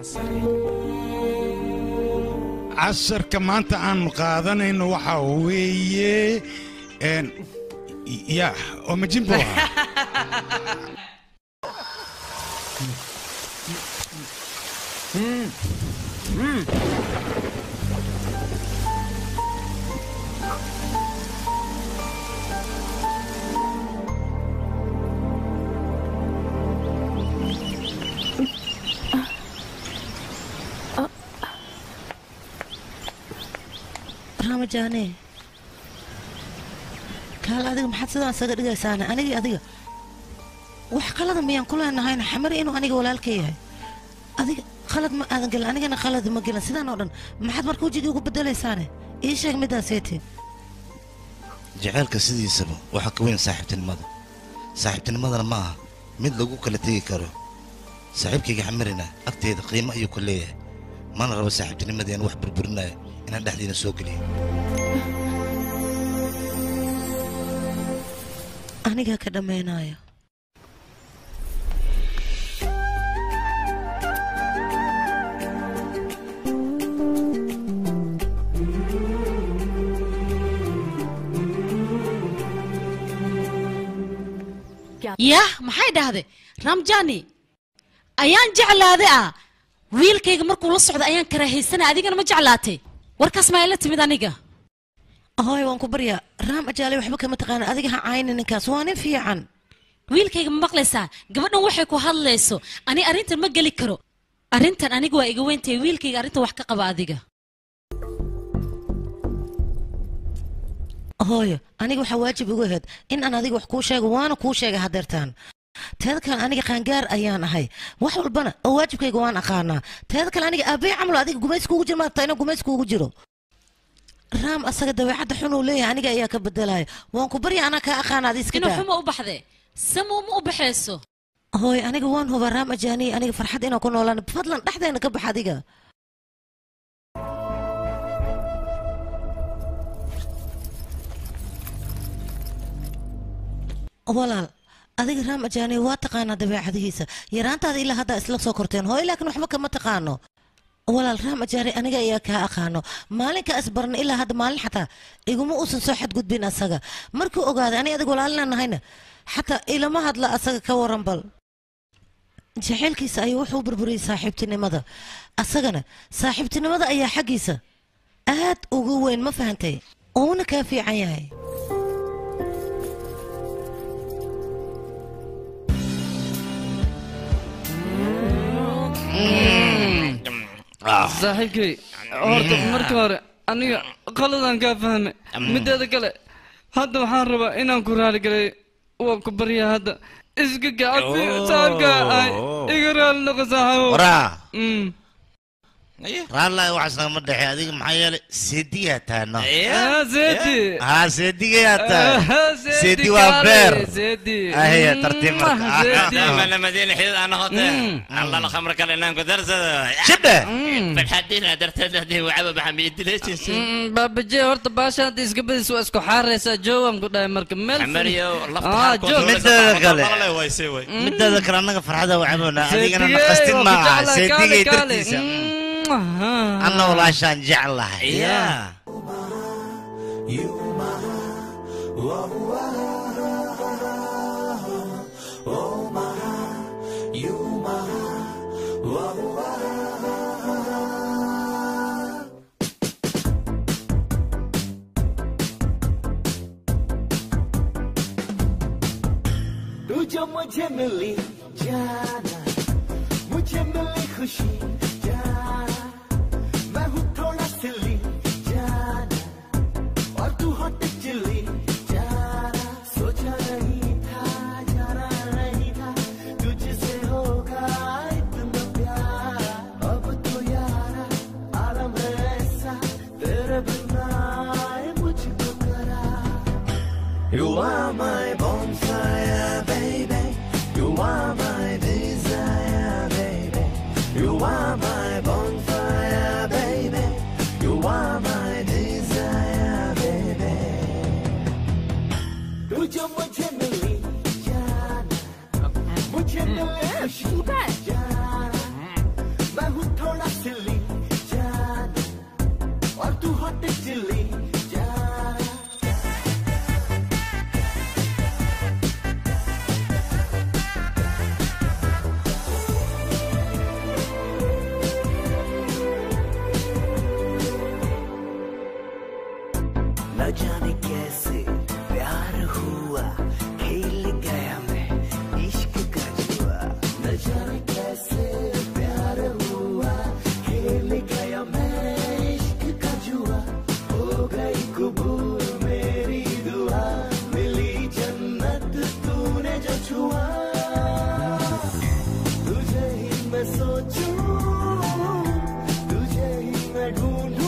عسر كمان تان قادنا انه وحوي ان يا ام جنبوها ramajani kaal adiga maxaad sidaan saga dhigaysaana anigii adiga wax qalada miyaan ku leenahayna xamari inuu aniga walaalka yahay adiga qalad ma aadan gelin anigana qalad ma gelin sidaan oo dhan maxaad marka wejigii ugu bedelaysaane ii sheeg midaaseeti jaceylka sidiisaba waxaa ka weyn saaxiibtinimada saaxiibtinimadana ma aha mid lagu kala tegi karo saaxiibkayga xamarina agteeda qiimo ayuu ku leeyahay mana rabo saaxiibtinimadii aan wax burburinaya inaan dhexdiina soo geliyo anigaa ka dhammaynayo yah maxay dhahday ramjani ayaan jeclaaday ah wiilkayga markuu la socdo ayaan karaahaysanay adigana ma jeclaatay warkaas maa ila timid aniga hooy waan ku baryaa raam ajaale waxba kama taqaana adiga ha cayni ninkaas waa nin fiican wiilkayga ma maqlaysaa gabadhan waxay ku hadlayso ani arrintan ma geli karo arrintan aniga waa iga weyntahay wiilkayga arrintan wax ka qaba adiga hooyo aniga waxaa waajib igu ahayd in aan adiga wax kuu sheego waana kuu sheegay hadeertaan teeda kale aniga qaangaar ayaan ahay wax walbana oo waajibkayga waan aqaanaa teeda kale aniga aabay camal adiga gumays kuugu jiro maarta inaan gumays kuugu jiro raam asaga dabeecadda xun uu leeyahay aniga ayaa ka bedelaya waan ku barya anaa kaa aqaana adi iska inuu daa xumo u baxdee samuu ma u baxayso hooy aniga waan hubaa raam ajaaniye aniga farxad inaan ku noolaan fadlan dhexdeena ka bax adiga walaal adiga raam ajaaniye waa taqaanaa dabeecadihiisa yaraantaada ilaa haddaa isla soo korteen hooy laakiin waxba kama taqaano walaal raam ajaani aniga ayaa kaa aqaano maalinka isbarna ilaa hadda maalin xataa iguma uusan soo xadgudbin asaga markuu ogaaday ani adig walaalina nahayna xataa ilama hadla asaga ka waran bal jaceylkiisa ayuu wuxuu burburiyey saaxiibtinimada asagana saaxiibtinimada ayaa xaggiisa aad ugu weyn ma fahantay uuna kaa fiican yahay saaxiibkay horta marka hore aniga qaladaan kaa fahmay mideeda kale hadda waxaan rabaa inaan ku raaligalay waa ku baryaa hadda iska gacabi saaxiibkaa ay iga raali noqo saaxiibo waraa raallaahi waxaas nagama dhexe adiga maxaa yeelay seediyaa taano seedi haa seedigayaa taa seedi waa beer ahaya tartiib mana madiina xidid ana hote allala khamra kale inaan ku darsado shibhe farxadiina darteed hadii wacaba baxan biidileesiisa baabaje horta baashan hadda iska badis waa isku xaaraysaa joowam ku dhahay marka meel xamariyo mideeda kale mideeda kale annaga farxada wacabona adigana naqastin maaha seedigay dartiisa أنا ولا شان جعلها يا तुझे मुझे मिली जाना मुझे मिली खुशी You are my bonfire, baby. You are my desire, baby. You are my bonfire, baby. You are my desire, baby. तुझे मुझे मिली जाना, मुझे मिली खुशी जाना, मैं हूँ थोड़ा सिली जाना, और तू हॉट चिल्ली न जाने कैसे प्यार हुआ खेल गया मैं इश्क का जुआ न जाने कैसे प्यार हुआ खेल गया मैं इश्क का जुआ हो गई कबूल मेरी दुआ मिली जन्नत तूने जो छुआ तुझे ही मैं सोचूं तुझे ही मैं ढूंढूं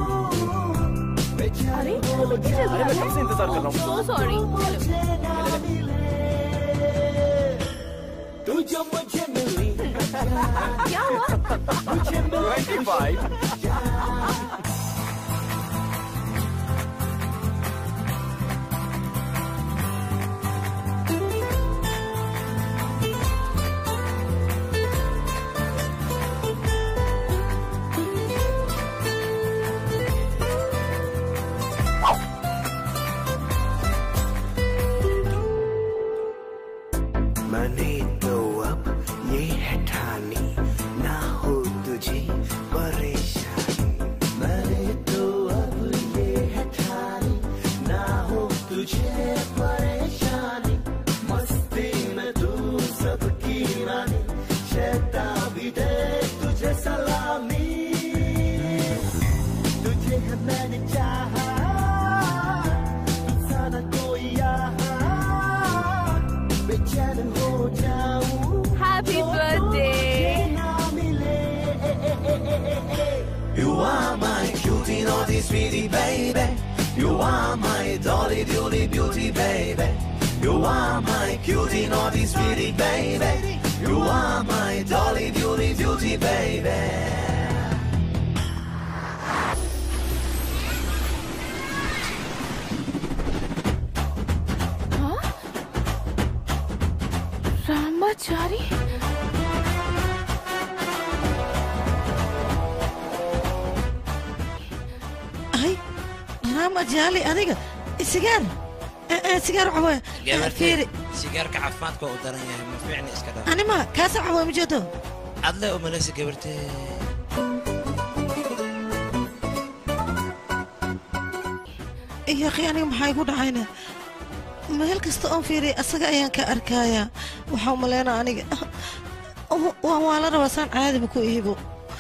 अरे अरे मैं कब से इंतजार कर रहा हूँ so sorry तू जो मुझे मिली क्या हुआ मुझे मिली You are my cutie, naughty, sweetie, baby. You are my dolly, doody, beauty, baby. You are my cutie, naughty, sweetie, baby. You are my dolly, doody, beauty, baby. Ramachari ay raama jaali adiga sigaar sigaar waxaa fiiri sigaarka caafimaadka waa u daran yahay ma fiicni iska dhaa anima kaasa waxaa ma jeedo adle umalaysa gabartee iyo akhi aniga maxaa igu dhacayna meel kasta oon fiiriya asaga ayaan ka arkayaa waxaa umaleynaa aniga waa la rabaa saan caadiba ku ihibo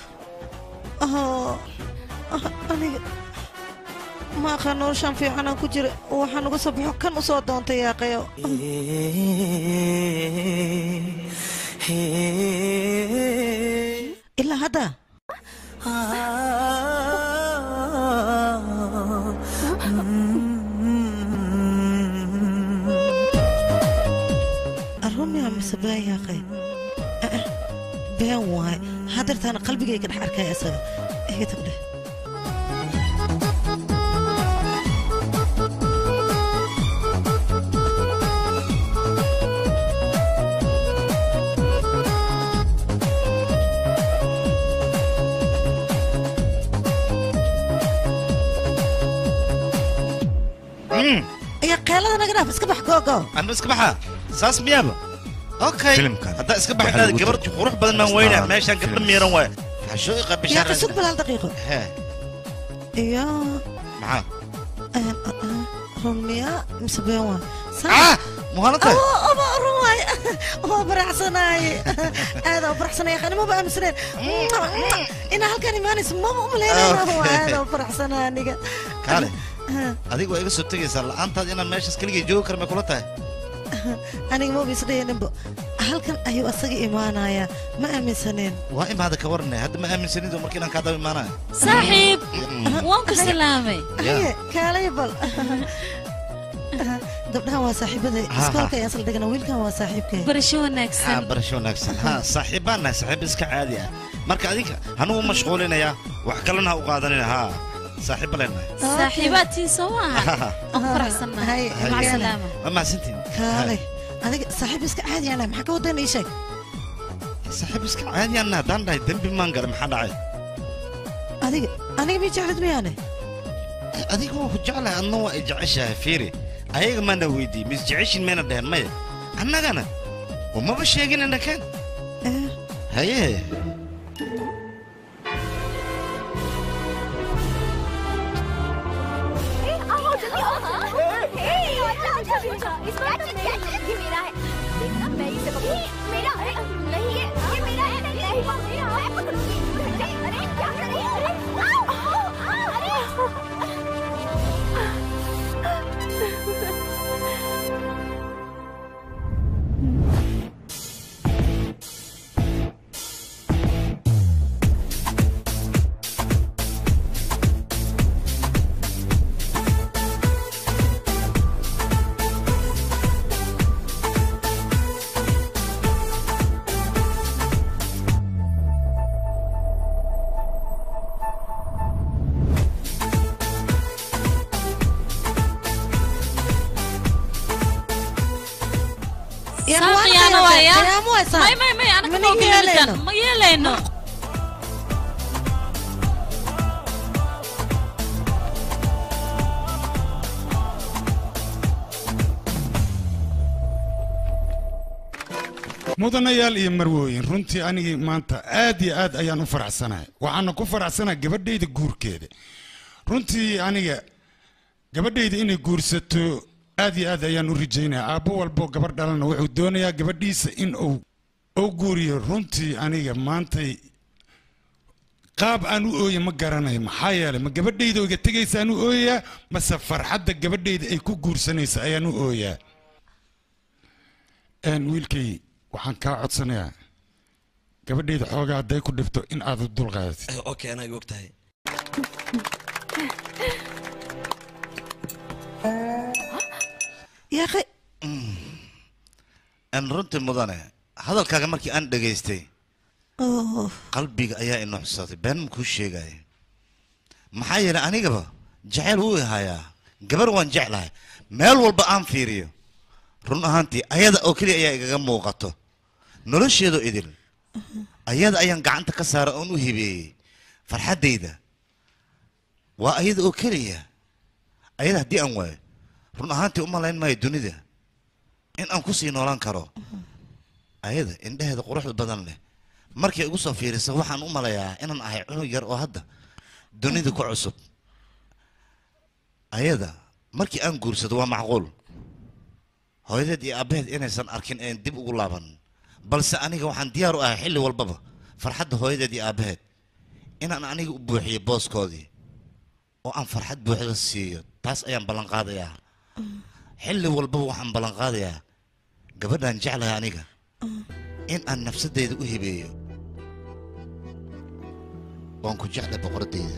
aniga ma aqaan noloshaan fiicanaan ku jira waxaan uga soo baxo kan u soo doontay yaaqayo ilaa hadda arrumiyaa mise been yaaqay been waay hadeertaana qalbigayga dhex arkaya isaga iga tabdhe يا قيلة أنا قرأت اسكبح كوكو أنا اسكبحها ساس ميابا أوكي فيلم كان هذا اسكبح هذا قبرت وروح بدل ما وينه ماشي قبل ميران وين شو يقبل يا أخي سوق بلا دقيقة ها يا معاه رمية مسبيوان آه مهانته أوه أبا روي أوه برحسناي هذا برحسناي أنا ما بقى مسرين إن هالكلمة ماني سمو ملينا هو هذا برحسناني كالي adigu waa iga soo tagaysaa la'aantaad inaan meeshaas keligay joogi kara may kula tahay aniga ma bisdhayaninbo halkan ayuu asaga imaanayaa ma aaminsaneen waa imaada ka waranay hadda ma aaminsanid markii inaan kaa daba imaanaya saaxiib waan ku salaamay haye kaalay bal gabdhahan waa saaxiibaday iskoolka ayaan sal dhigana wiilkan waa saaxiibkay barasho wanaagsan barasho wanaagsan ha saaxiibaan nahay saaxiib iska caadi ah marka adiga hanugu mashquulinaya wax kalena ha u qaadanina ha صاحب لنا صاحباتي سواها أفرح سنة هاي مع السلامة ما سنتين كالي هذا صاحب اسك عادي أنا محكي ودني شيء صاحب اسك عادي أنا دان ده دم بمانجر محل عاد هذا أنا بيجعل دمياني هذا هو جعل أنه إجعشها فيري أيق ما نويدي مش جعش من الدهن ما أنا أنا وما بشيء أنا كان هاي ماي ماي ماي أنا كمان يلينو ما يلينو mudanayaal iyo marwooyin runtii anigii maanta aad iyo aad ayaan u faraxsanahay waxaana ku faraxsanahay gabadhayda guurkeeda runtii aniga gabadhayda inay guursato aad iyo aad ayaan u rajaynayaa aabbo walbo gabar dhalana wuxuu doonayaa gabadhiisa in uu uu guuriyo runtii aniga maantay qaab aan u ooye ma garanayo maxaa yeelay ma gabadhayda iga tegaysa aan u ooyayaa mase farxadda gabadhayda ay ku guursanaysa ayaan u ooyaa wiilkay waxaan kaa codsanayaa gabadhayda xoogaa hadday ku dhibto in aad u dulqaadatid okay anaa og tahay يا أخي أن رنت المدنة هذا الكلام مركي أن دقيستي قلبي أيا إنه حساتي بين مكوش شيء جاي محايل أنا جبا جعل هو هيا جبر وان جعله مال والبقام فيريو رن هانتي أياد أوكلي أيا جم وقته نرش يدو إدل أياد أيان قعنت كسر أنو هبي فرحة ديدا وأياد أوكلي أياد هدي أنواع رن هانتي أم لين ما يدوني ده إن أنكسي نوران كرو أياد إن ده هذا قروح البدن له markii ugu soo fiirisay waxaan u malayaa inaan ahay cunug yar oo hadda dunida ku cusub ayada markii aan guursado waa macquul hooyadeed iyo aabaheed inaysan arkin een dib ugu laaban balse aniga waxaan diyaar u ahay xilli walbaba farxadda hooyadeed iyo aabaheed inaan aniga u buuxiyo booskoodii oo aan farxad buuxda siiyo taas ayaan ballan qaadayaa xilli walbaba waxaan ballan qaadayaa gabadhan jeclahay aniga in aan nafsadeyda u hibeeyo waan ku jeclay boqoradeyda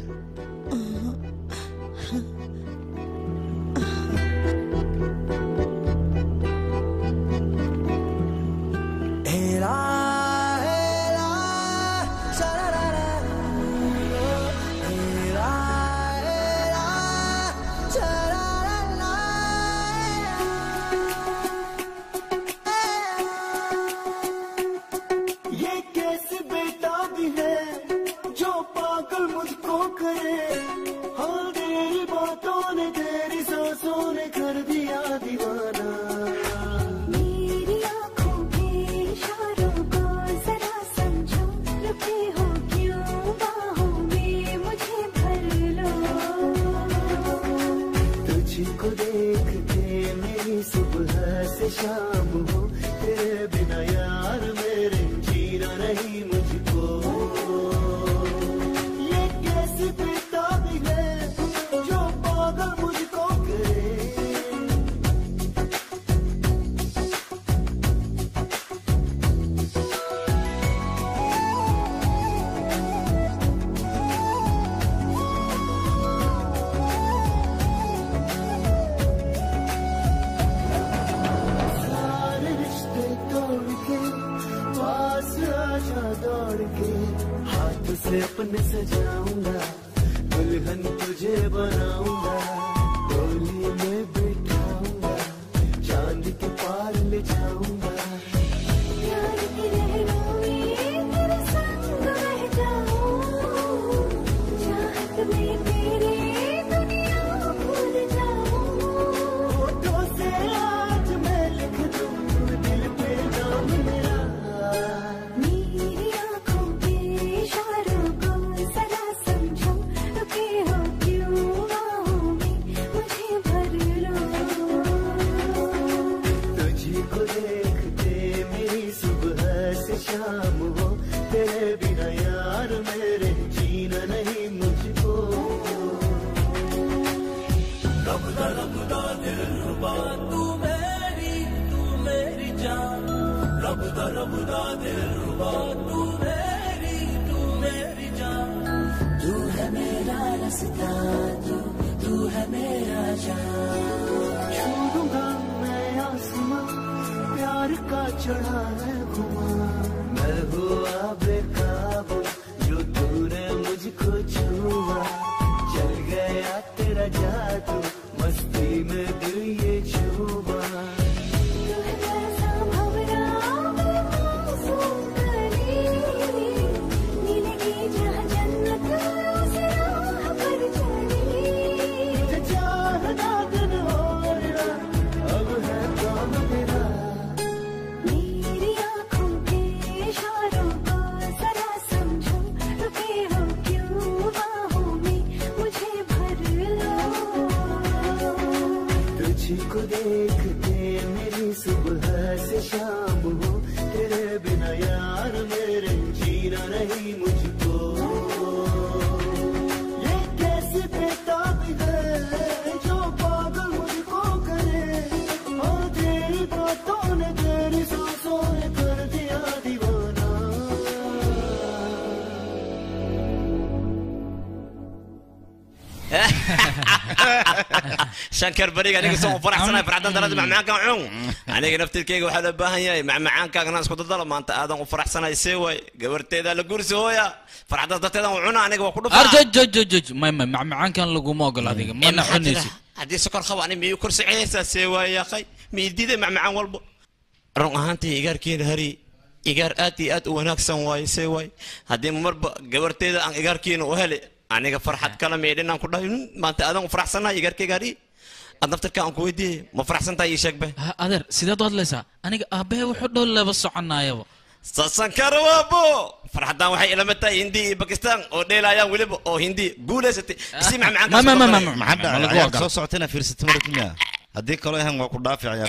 shankar bariga aniga soo faraxsanahay farxadan darada macmacaanka cun aniga naftirkeyga waxaa loo baahan yahay macmacaankaaga isku dadala maanta aadan u faraxsanahay see way gabarteeda la gursi hooya farxadan darteeda u cuna aniga waa ku dhufaa arjojojoj may may macmacaankan laguma ogol adiga mana cunaysid haddii sokor qabo ani miyuu kursiceysaa see waay yaqay miyuu diiday macmacaan walba run ahaantii igaarkiina hari igaar aad iyo aad u wanaagsan waaye see waay haddii marba gabarteeda aan igaarkiina u hele aniga farxad kala meedhinaan ku dhahay maanta aadan u faraxsanahay igaarkeyga hari aad naftarka aan ku weydiiyey ma faraxsantahay ii sheeg be adeer sideed u hadlaysaa aniga aabbahe wuxuu dhow laba soconaayaba sasankar waabo farxadan waxay ilama tahay hindi iyo bakistaan oo dheelayaan weliba oo hindi guulaysatay si macmacaanka soo socotayna fiirsatay markimiya haddii kaloo ahan waa ku dhaaficayaa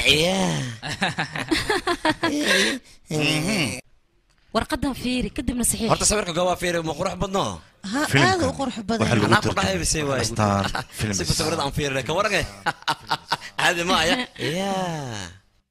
warqadan fiiri kadibna saxiix horta sawirka gawaa fiiri ma qurux badno ha aad u qurux badan anaa ku dhahay bise waay sifa sawirada aan fiiri ka warage caadi ma aya yaa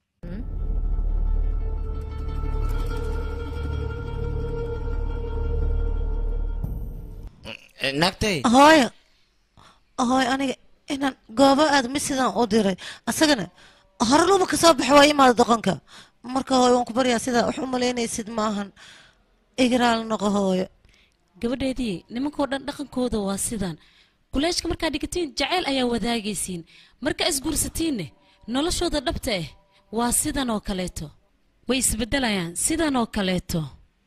naagtay hooyo hooyo aniga inaan goobo aad mid sidaan u diray asagana hore luba ka soo baxa waa imaada doqonka marka hooyo waan ku baryaa sidaa wax u malaynaysid maahan igiraal noqo hooyo gabadheedii nimankoo dhan dhaqankooda waa sidaan kuleeshka markaad dhigatiin jacayl ayaa wadaagaysiin marka isguursatiinne noloshooda dhabta ah waa sidan oo kaleeto way isbedelayaan sidan oo kaleeto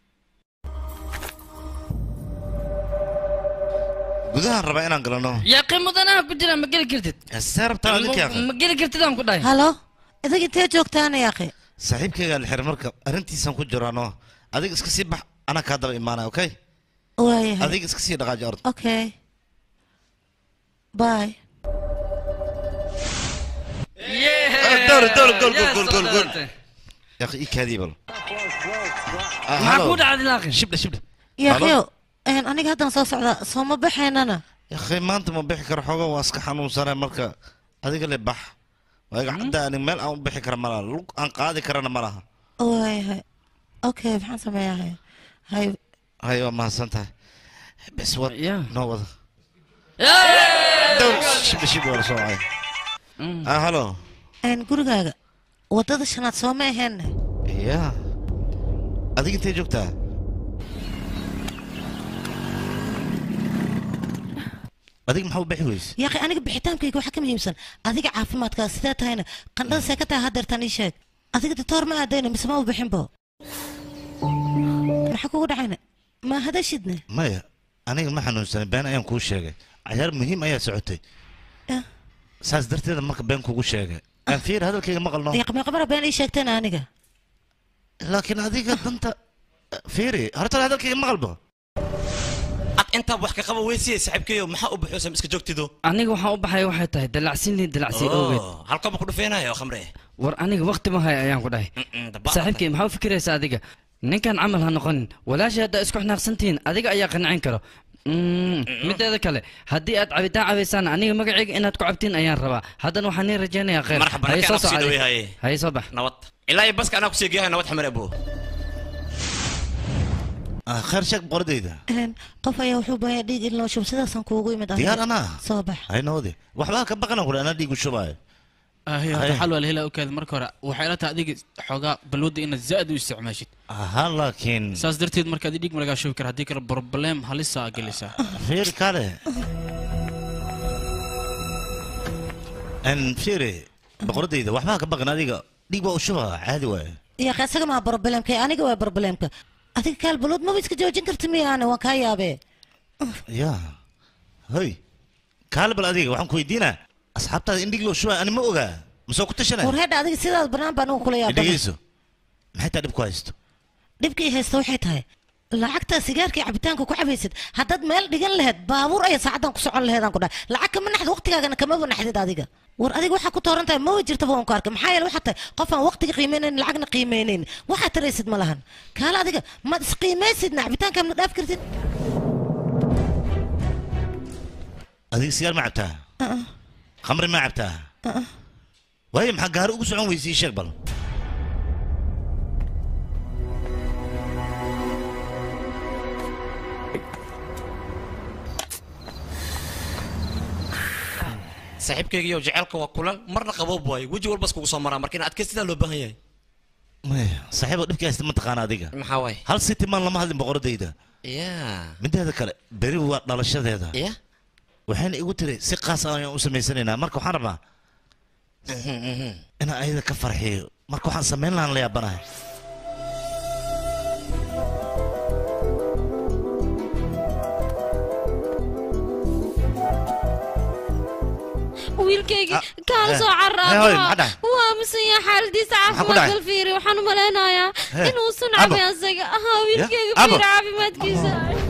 gudahaan rabaa inaan galano yaaqi mudanaha ku jira ma geli kartid see rabtaa adinka ma geli kartid aan ku dhahay halo idag intee joogtaana yaaqi saaxiibkaygaa la xiray marka arrintiisaan ku jiraano adiga iska sii bax anaa kaa daba imaanaya okay waayahay adiga iska sii dhaqaaji ord okay bye دور دور قول قول قول قول قول يا اخي كذي بل معقول عاد الاخر شبله شبله يا اخي ان aniga hadan soo socda soo ma baxaynana يا اخي ما انت ما bixi karo xogo waa iska xanuunsanay marka adiga le bax waa gacanta aan meel aan bixi karo malaha lug aan qaadi karana malaha way hay okay waxaan sameeyahay hay hay waa mahadsantahay bas wad noo wada دور شبله شبله wala soo ay ah hello een gurigaaga wadada shanaad soo ma ahayn ya adiga intee joogtaa adiga maxaa u bixi weyse يا اخي aniga bixitaankayga waxa ka muhiimsan adiga caafimaadka sidee tahayna qandhada see ka tahay hadeertan ii sheeg adiga doctor ma aadayna mise ma u bixinbo maxaa kugu dhacayna ma hadashidne maya aniga ma xanuunsanay been ayaan kuu sheegay cayaar muhiim ayaa socotay saas darteeda marka been kugu sheegay aan fiir hadalkayga maqalno يا قمر قمر been ii sheegtayna aniga laakiin adiga danta fiiri horta hadalkayga maqalbo انت wax ka qaba weysiyay saaxiibkeeyo maxaa u buuxsan iska joogtido aniga waxaan u baxay waxay tahay dalacsiin lii dalacsiin ogeed halka ma ku dhufeenayo khamre war aniga waqti ma hay ayaan ku dhahay saaxiibkay maxaa u fikiraysaa adiga ninkan camal ha noqonin walaasha hadda isku xanaaqsantihiin adiga ayaa qancin karo mideeda kale haddii aad cabitaan cabaysaan aniga magacayga inaad ku cabtiin ayaan rabaa haddana waxaan niin rajaynayaa khayr haye soo bax nabad ilaa iyo baska anaa kusii geeyahay nabad xamar abo خير شك بقرديده ان قف يا وحو بايا ديق لو شوف سداسان كوغو يمد ديار انا صباح هاي نودي وحبا كبقنا ولا انا ديق شباي هي هذا حلوه الهلا وكذا marka hore waxay la tahay adiga xoga balwada in zaad u isticmaashid aha laakiin saas darteed marka adiga markaa shoobi kar hadii kale problem halisa galisa fiir kale ان fiiri baqordayda waxba ka baqna adiga dhiig waa u shubaa caadi waay يا اخي اسغا ما بروبلمك aniga waa problemka adiga kaal balod ma iska joojin kartid miyaana waan ka yaabee ya hay kaal bal adiga waxaan ku weydiinaa asxaabtaada in dhig loo shubaa ani ma ogaa ma soo ku tashanay war heedha adiga sidaas banaan baan ugu kula yaabaa dhigayso maxay taa dhib ku haysto dhibkii haysto waxay tahay lacagta sigaarka iyo cabitaanka ku cabaysid haddaad meel dhigan lahayd baabuur ayaa saacadan ku socon lahayd aan ku dhahay lacag kama naxd waqtigaagana kama naxdid adiga war adiga waxaa ku tooran tahay ma way jirtaba waan ku arkay maxaa yeele waxaa tahay qof aan waqtiga qiimeynayn lacagna qiimeynayn waxaad taraysid ma lahan kaala adiga maad isqiimaysidna cabitaanka ma dhaaf kartid adiga sigaar ma cabtaa khamri ma cabtaa waayo maxaa gaari ugu socon weysa ii sheeg bal saaxiibkaygiiyo jacaylka waa kulal marna qaboob waaye weji walbas kugu soo maraa marka in adkaysidaa loo baahan yahay maya saaxiibo dhibka haysta ma taqaana adiga maxaa waaye hal siti maan lama hadlin boqoradayda yaa mideeda kale beri waa dhalashadeeda ya waxayna igu tiri si qaas ah ayaan u samaysanaynaa marka waxaan rabaa inaan ayada ka farxiyo marka waxaan samayn lahaan la yaabanahay wiilkayga kaala soo carraaba waa misanya xaaladiisa caafimaad bal fiiri waxaan u malaynayaa inuu sun cabay asaga ahaa wiilkayga fiiri caafimaadkiisa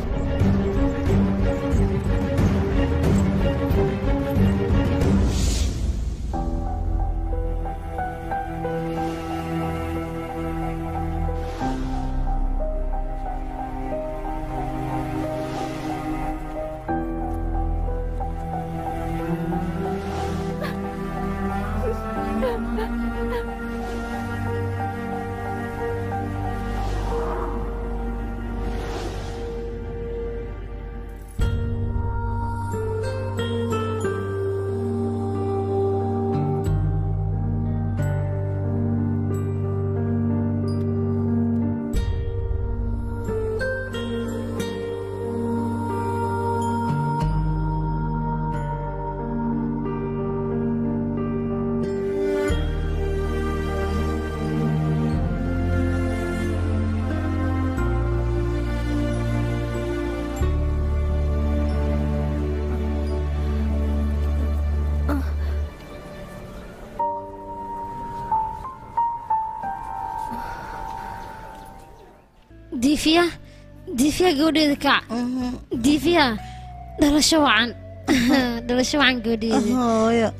ديفيا ديفيا قودي كع ديفيا دلشة وعن دلشة وعن قودي هايا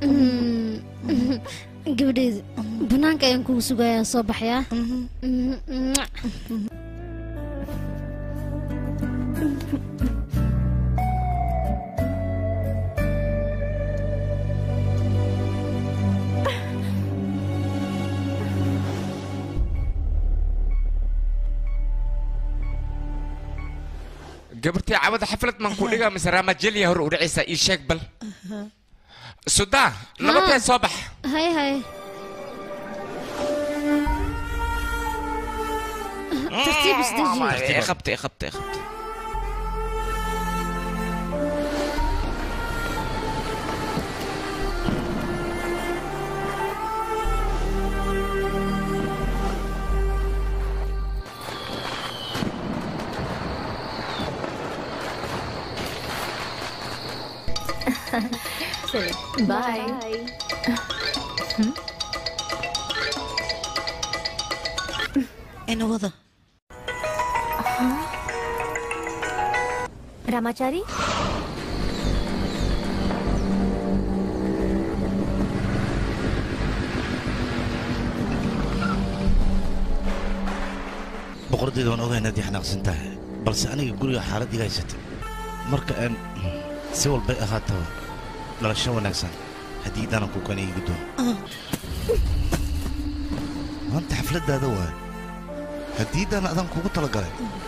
قودي بنانك ينكو سجايا صباح يا قبرتي عوض حفلة من كوليغا مسرا مجلي هر ودعيسا يشيك بل سودا لبطي صباح هاي هاي ترتيب استجي خبطي خبطي خبطي باي انا وضع Ramachari boqoradayda waan ogahay inaad ii xanaaqsan tahay balse aniga guriga xaalad iga haysatay marka aan si walbay ahaataba dhalasho wanaagsan haddii danan ku kana iigu doon maanta xafladdaada waay haddii daan adaan kugu talagalay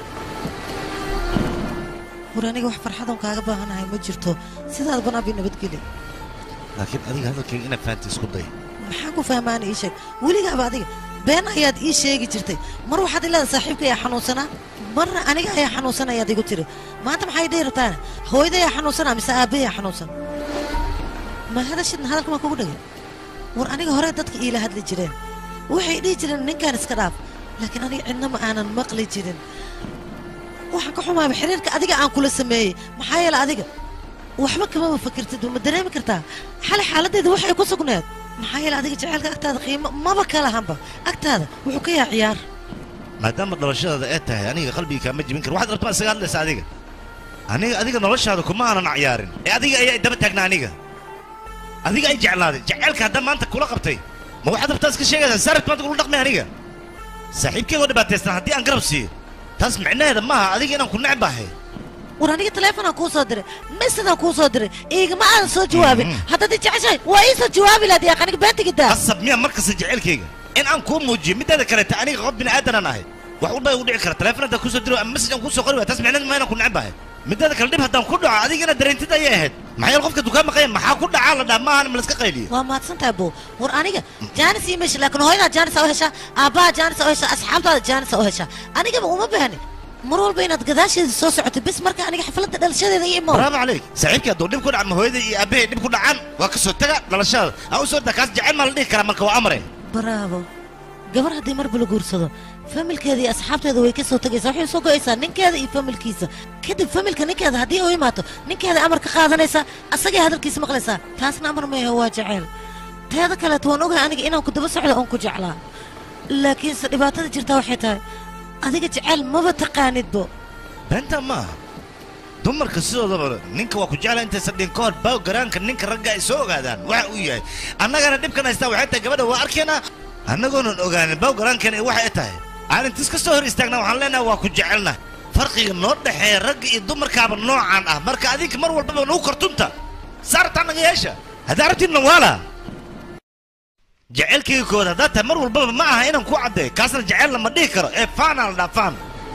war aniga wax farxadoon kaaga baahanahay ma jirto sidaad banaabi nabadgeli laakiin adiga hadalkayga inaad fahanti isku day maxaan ku fahmaana ii sheeg weligaaba adiga been ayaad ii sheegi jirtay mar waxaad ileeda saaxiibka ayaa xanuunsanaa marna aniga ayaa xanuunsan ayaad igu tiri maanta maxay dhihi rabtaana hooyada ayaa xanuunsanaa mise aabbe ayaa xanuunsan ma hadashidna hadalka maa kugu dhagay war aniga hore dadka iila hadli jireen waxay dhihi jireen ninkaan iska dhaaf laakiin aniga cidna ma aanan maqli jirin waxaan ka xumaaba xiriirka adiga aan kula sameeyey maxaa yeele adiga waxba kamaba fakirtid ma dareemi kartaa xali xaaladdeeda waxay ku sugneed maxaa yeele adiga jacaylka agtaada qiimo maba ka lahanba agtaada wuxuu ka yahay ciyaar maadaama dhalashadaada ee tahay aniga qalbiga kaama jibin kara waxaad rabtaa isaga hadlaysa adiga aniga adiga noloshaada kuma aanan ciyaarin ee adiga ayaa daba taagnaa aniga adiga ay jeclaaday jacaylka hadda maanta kula qabtay ma waxaad rabtaa iska sheegaysaa saarabta maanta kula dhaqmay aniga saaxiibkeygoo dhibaataystan haddii aan garab siiyo taas micnaheeda maaha adiga inaan ku necbahay war aniga teleefonaan kuu soo diray mesadaan kuu soo diray igama aadan soo jawaabin haddaad i jeceshahay waa ii soo jawaabi lahayd yaaq aniga beentigidaa qasab miya markasta jacaylkayga in aan kuu muujiyo mideeda kaleeta aniga qof bini aadanaan ahay wax walba igu dhici kara teleefon haddaan kusoo diro ama mesaj aan kuu soo qori waa taas micnaheeda ma inaan ku necbahay mideeda kale dhib haddaan ku dhaco adiga inaad dareentid ayay ahayd maxay qofka dukaan maqayn maxaa ku dhacaa la dhamaan ma la iska qayliyo waa maadsantahay buu war aniga jaanis iyo meesha laakiin hooyada jaanis oo hesha aabbaha jaanis oo hesha asxaabtaada jaanis oo hesha anigaba uma baahni mar walba inaad gadaasheeda soo socoto bas marka aniga xafladda dhalashadeeda iyo imo bravo عليك saaxiibkii hadduu dhib ku dhaca hooyada iyo aabbahay dhib ku dhacaan waa ka soo taga dhalashada ha u soo dakaas jecel ma la dhihi karaa marka waa amre bravo gabar haddii marba la guursado familkeeda iyo asxaabteeda way ka soo tagaysaa waxay soo go'aysaa ninkeeda iyo familkiisa kadib familka ninkeeda haddii uu imaato ninkeeda amar ka qaadanaysaa asagay hadalkiisa maqlaysaa taasna amar ma yaho waa jecel teeda kaleeto waan ogahay aniga inaan ku daba socdo oon ku jeclaa laakiinse dhibaatada jirtaa waxay tahay adiga jecel maba taqaanidbo benta maaha dumarka sidoodaba ninka waa ku jeclaa intaysan dhin ka hor baaw garaanka ninka ragga ay soo ogaadaan waxa uu yahay annagana dhibkan haystaa waxay tahay gabadha waa arkaynaa annagoonan ogaanin baaw garaankana waxay tahay aan intis ka soo hor istaagnaa waxaan leenahay waa ku jecelna farqiga noo dhexeeya ragga iyo dumarkaaba noocan ah marka adinka mar walbaba nagu kartunta saartaa naga yeesha haddaa arabtiinna waala jecelkayga kooda haddaa tahay mar walbaba ma aha inaan ku caddeeyo kaasna jecelna ma dhihi karo ee faanaa la dhaa faan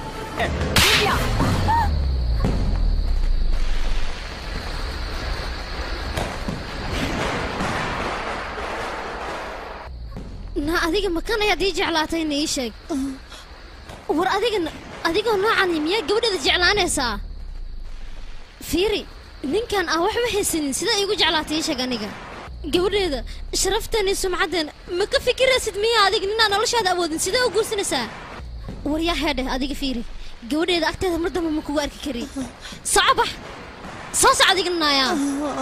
na adiga makan ayaad ii jeclaatayna ii sheeg war adiga adigoo noocan miyaa gabadheeda jeclaanaysaa fiiri ninkan ah waxba haysanin sida iigu jeclaatay ii sheeg aniga gabadheeda sharaftan iyo sumcaddan ma ka fikiraysid miyaa adiga ninaa noloshaada awoodin sidee u guursanaysaa war yaa heedheh adiga fiiri gabadheeda agteeda mar damba ma kugu arki kari soco bax soo soc adiga naayaa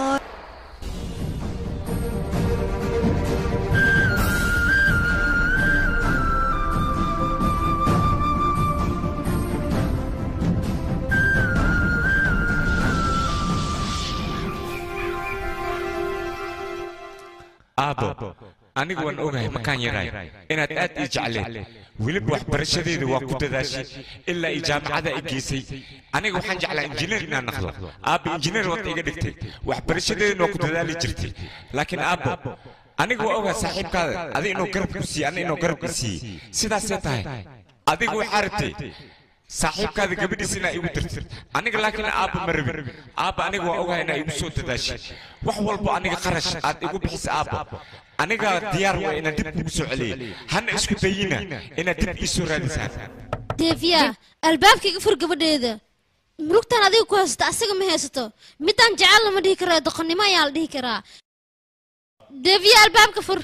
aabo anigu waan ogahay makaan yaray inaad aad ii jecleed weliba waxbarashadeeda waa ku dadaashay ilaa ii jaamacada i geysay aniga waxaan jeclaa injineer inaan naqdo aabba injineer waad iga dhigtay waxbarashadeedana waa ku dadaali jirtay laakiin aabbo aniga waa ogaa saaxiibkaada adiga inuu garab ku siiye anna inuu garab i siiyey sidaasay tahay adigu waxaa rabtay saaxiibkaada gabadhiisa inaa igu dirtid aniga laakiin aabba ma rabin aabba aniga waa ogahay inaa igu soo dadaashay wax walba aniga qarash aad igu bixisa aabba aniga diyaar waa inaan dib kugu soo celiya hana isku dayina inaad dib ii soo raadisaan deefiya albaabkayga fur gabadheeda murugtaan adiga ku haysato asaga ma haysato midaan jecel lama dhihi karaa doqonnimo ayaa la dhihi karaa deefiya albaabka fur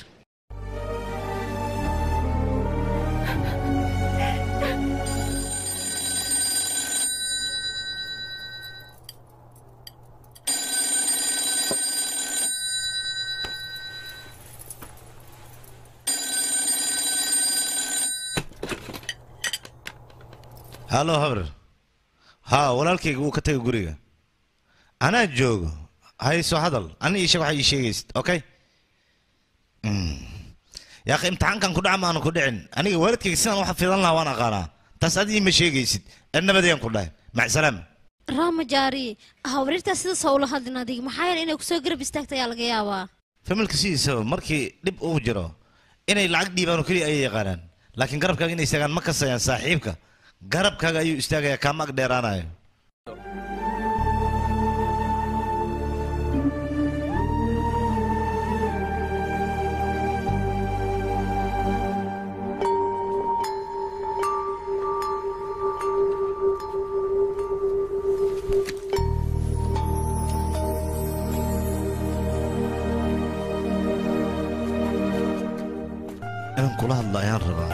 هالو هبر ها ولالكيga wuu ka tagay guriga anaa joogo hay soo hadal ani isha waxa ii sheegaysid okay yaa qeym imtixaankan ku dhaca maanu ku dhicin aniga waalidkayga sidaan waxa filan lahaa waan aqaanaa taas adii ma sheegaysid annabadayaan ku dhahay mac salaam raama jaari hawrirtaa sidaas howla hadlin adiga maxaa yeelay inay kusoo garab istaagta ayaa laga yaabaa familka sidiisaba markii dhib uu jiro inay lacag dhiibaan oo keliya ayay yaqaanaan laakiin garabkaaga inay istaagaan ma kasayaan saaxiibka garabkaaga ayuu istaagayaa kaama ag dheeraanayo inaan kula hadlo ayaan rabaa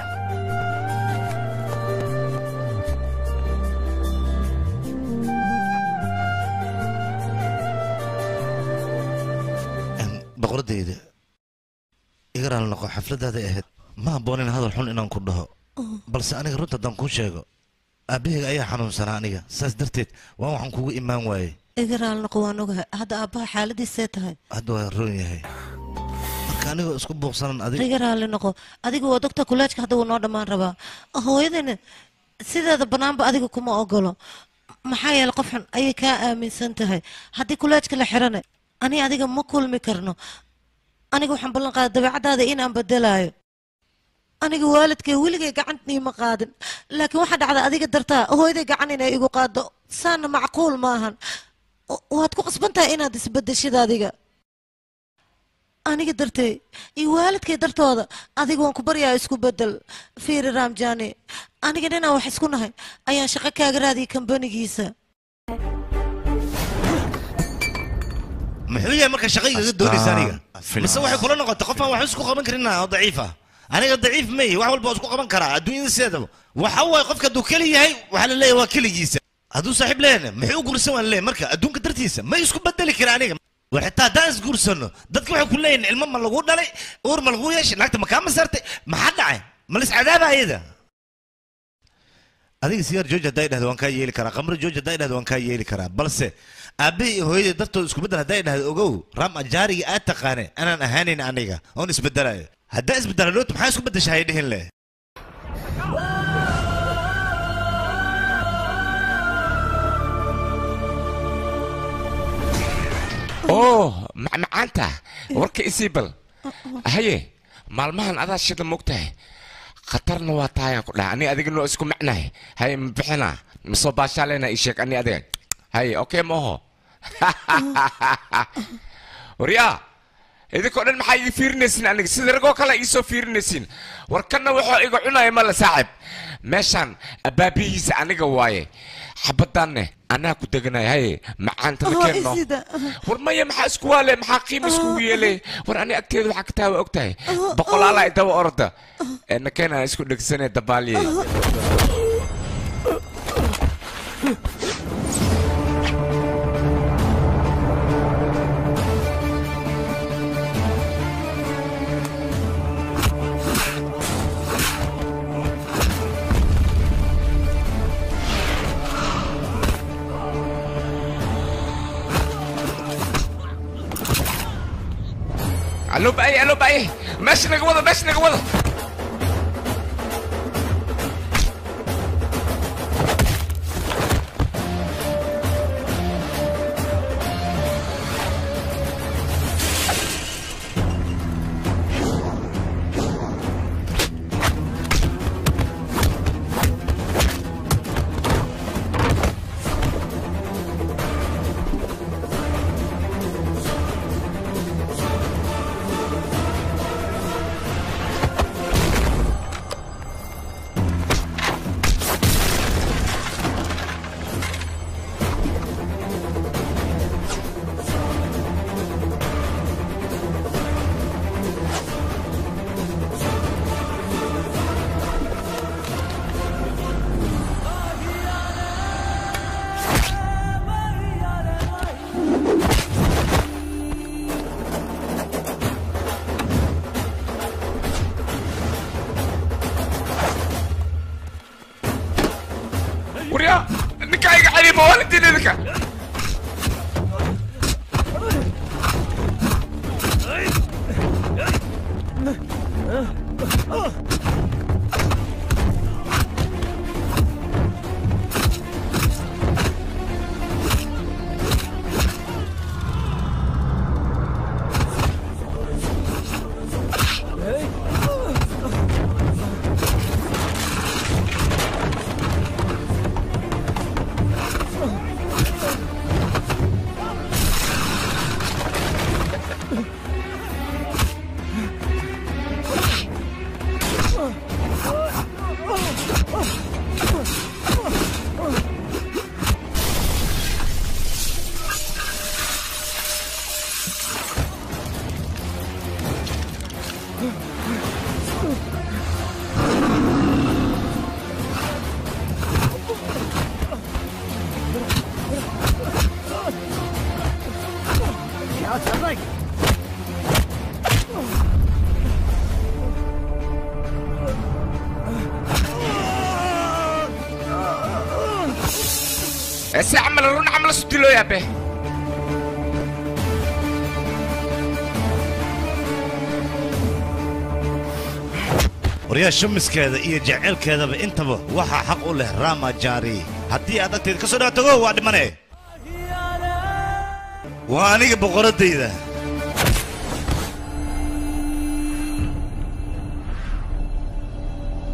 boqoradayda iga raali noqo xafladaaday ahayd ma habboonin hadal xun inaan ku dhaho balse aniga runta haddaan kuu sheego aabbahayga ayaa xanuunsanaa aniga saas darteed waa waxaan kugu imaan waayey iga raali noqo waan ogahay hadda aabbaha xaaladiisee tahay hadda waa roon yahay marka anigoo isku buuqsanan adiga iga raali noqo adiga waa doctor kuleejka hadda wuu noo dhammaan rabaa hooyadana sideeda bannaanba adiga kuma ogolo maxaa yeelay qof xun ayay kaa aaminsan tahay haddii kuleejka la xirana ani adiga ma kulmi karno aniga waxaan ballan qaaday dabeecadaada inaan bedelaayo aniga waalidkay weligay gacantii ma qaadin laakiin waxaa dhacda adiga dartaa hooyaday gacan inay igu qaado saana macquul maahan waad ku qasban tahay inaad isbedeshid adiga aniga dartay iyo waalidkay dartooda adiga waan ku baryaa isku bedel fiiri raamjaani aniga ninaan wax isku nahay ayaan shaqo kaaga raadiyay kambanigiisa muxuu yahay marka shaqayga doonaysa aniga mise waxay kula noqotay qof aan wax isku qaban karin oo daciif ah aniga daciif ma yahay wax walba isku qaban karaa adduunyada sideedaba waxa way qofka duu kali yahay waxa la leeyahay waa kaligiisa hadduu saaxiib leeyahay muxuu gursan waan leeyahay marka adduunka dartiisa ma isku bedeli kara aniga وحتى دانس قرصنا دتك وحنا كلين المهم اللي قلنا لي اور ما لغويش نكت مكان مسرت ما حد عين ما لسه عذابها ايده هذيك سيار جوجة داينا هذا وان كاي يلي كرا قمر جوجة داينا هذا وان كاي يلي كرا بلس ابي هو دتو اسكو بدل داينا هذا اوغو رام جاري اتقاني انا اهاني انيغا اون اسبدل هدا اسبدل لو تم حاسكو بدش هيدهن له اوه معناته ورك اسيبل هي مالمهن ادا شيد موقته خطرنا واتايا كدا اني اديق نو اسكو معناه هي مبخنا مسو باشالنا ايشك اني اديق هي اوكي موهو وريا idinko dhan maxay ii fiirinaysiin aniga sida ragoo kale ii soo fiirinaysiin warkana wuxuu iga cunay ma la saaxib meeshan abaabihiisa aniga waaye xabadanne anaa ku deganay hay macaanta la keeno war maya maxaa isku waale maxaa qiimo isku yeelay war ani agteeda waxa ka taawa ogtahay boqolaal ay daba orda ee keena isku dhegsanay dabaaliye الو باي الو باي ماشي نقوضه ماشي نقوضه وريا نكايق علي موالدي لك سي عمل رون عمل ستيلو يا بيه وريا شمس كذا إيه جعل كذا بإنتبه وحى حق له راما جاري هدي هذا تكسر تجوا واد منه وأنا بقردي ذا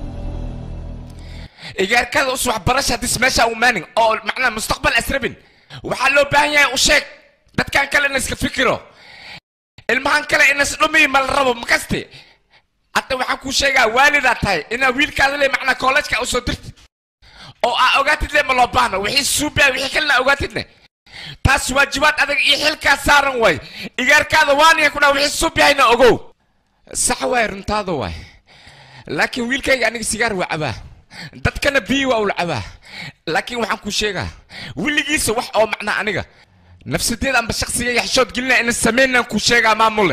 إيجار كذا أسوأ برشة تسمعها ومانين أو معنا مستقبل أسربين waxaa loo baahan yahay u sheeg dadkan kale ina iska fikiro ilmahan kale ina isdhumiy ma la rabo makaste hadda waxaan kuu sheegaa waalidaa tahay inaa wiilkaada le macnaa kollejka u soo dirtid oo aa ogaatid le ma loo baahno wixii suubaa wixii kalena ogaatidne taas waajibaad adag iyo xilkaa saaran way igaarkaada waaniya ku dhaa wixii suubyahayna ogow sax waay runtaada waay laakiin wiilkayga aniga sigaar waa cabaa dadkana biyi waa ula cabaa laakiin waxaan kuu sheegaa weligiisa wax oo macnaa aniga nafsadeeda amba shaksiga yaxshood gelinaa ina samaynaan kuu sheegaa maamule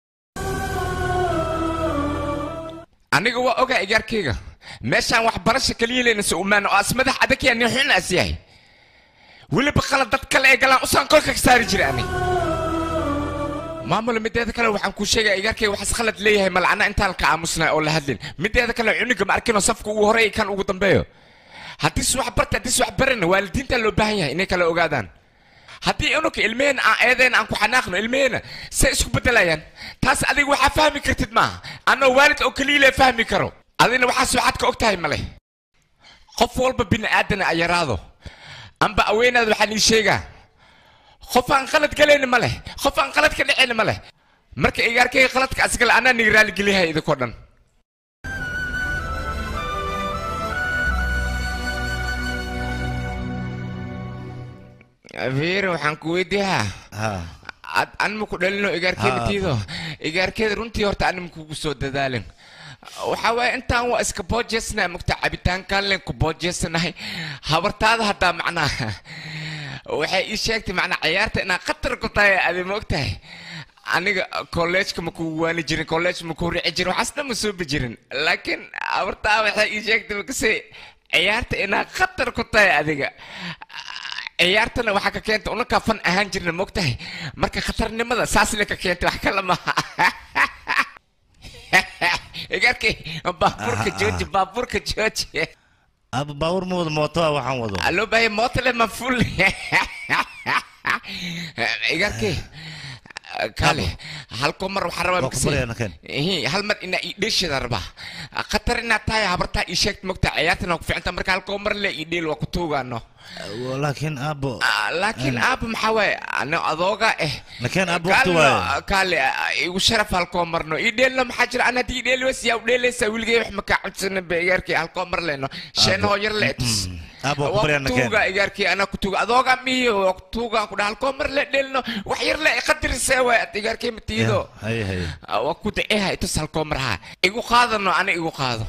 aniga waa ogaa igaarkayga meeshaan waxbarasha kaliya leyna se umaan oo as madax adagyaa nin xun as yahay weliba qalad dad kale ee galaan usaan kolka ka saari jira ani maamule mideeda kale waxaan kuu sheegaa igaarkayga waxaas khalad leeyahay malcana intaan ka aamusnaa oo la hadlin mideeda kale cuniga ma arkinoo safka ugu horeeya kan ugu dambeeyo haddii si wax barta haddii si wax barana waalidiinta loo baahan yahay inay kala ogaadaan haddii unuka ilmaheen aan eedeen aan ku xanaaqno ilmaheena say isku bedelayaan taas adiga waxaa fahmi kartid maaha anoo waalid oo keliya lee fahmi karo adina waxaas waxaad ka og tahay male qof walba bini aadana a yaraado amba aweynaada waxaan ii sheegaa qof aan qalad galayna ma leh qof aan qalad ka dhacayna ma leh marka igaarkayga qaladka asgale anaa niga raaligeliyahay idinkoo dhan fiir waxaan ku weydiiyaa ad anima ku dhalino igaarkeeda tiido igaarkeeda runtii horta anima kugu soo dadaalin waxaa waaye intaan waa iska boojeysnaa mugta cabitaankaan len ku boojeysanahay habartaada haddaa macnaha waxay ii sheegtay macnaa ciyaarta inaa khatar ku tahay adi moogtahay aniga kollejka ma kugu waani jirin kollej ma kuu rici jirin waxaas dhan ma soobi jirin laakiin habartaa waxay ii sheegtay makase ciyaarta inaa khatar ku tahay adiga ciyaartana waxaa ka keentay unankaa fan ahaan jirna moogtahay marka khatarnimada saas le ka keentay wax kale maha igaarkay baabuurka jooji baabuurka jooji aba baabuur ma wado mooto waxaan wado loo baahaya mooto le ma ful igaarkay kale halko mar waxaa rabaa makase hal mar inaa ii dheeshida rabaa khatar inaad tahay habartaa ii sheegta moogtahay ciyaartana waa ku fiicanta marka halko mar le ii dheel waa ku tuugaano laakiin aabo laakiin aabo maxaa waaye ano adooga eh laakiin aabo waqti waaye kaale igu sharaf halkoo marno ii dheelno maxaa jira ana haddii ii dheeli wes yaa u dheelaysaa wiilgay wax ma kaa cabsana ba igaarkii halkoo mar leyno sheenahoo yar le tus waqtuuga igaarkii anaa kutuuga adooga miyo waqtuuga ku dhaha halkoo mar le dheelno wax yar le qadarisee waay ad igaarkii matiido waa ku daceeha itus halkoo mar haa igu qaadano ana igu qaado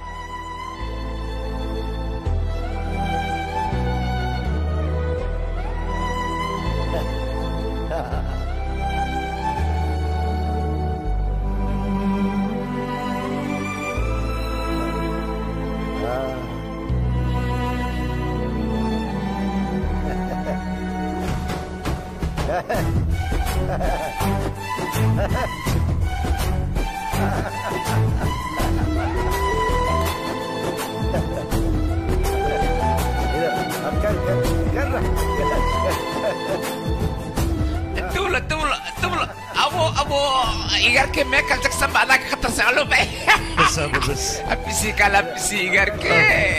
الدولة الدولة الدولة أبو أبو إيجاركي ميكال جاكسون بعدك خطر سألو بي بس أبو بس أبسي كلا أبسي إيجاركي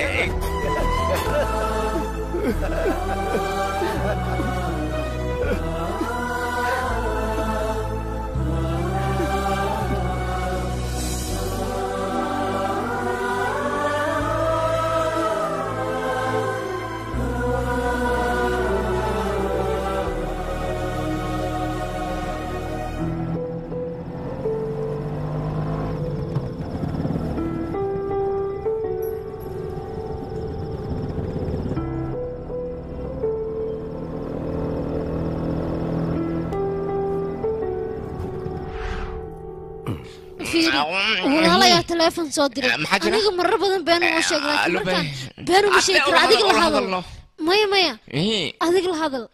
walaalayaa teleefon soo diray aniga marar badan been uma sheeg laakiin markaan been uma sheegi karo adiga la hadal maya maya adiga la hadal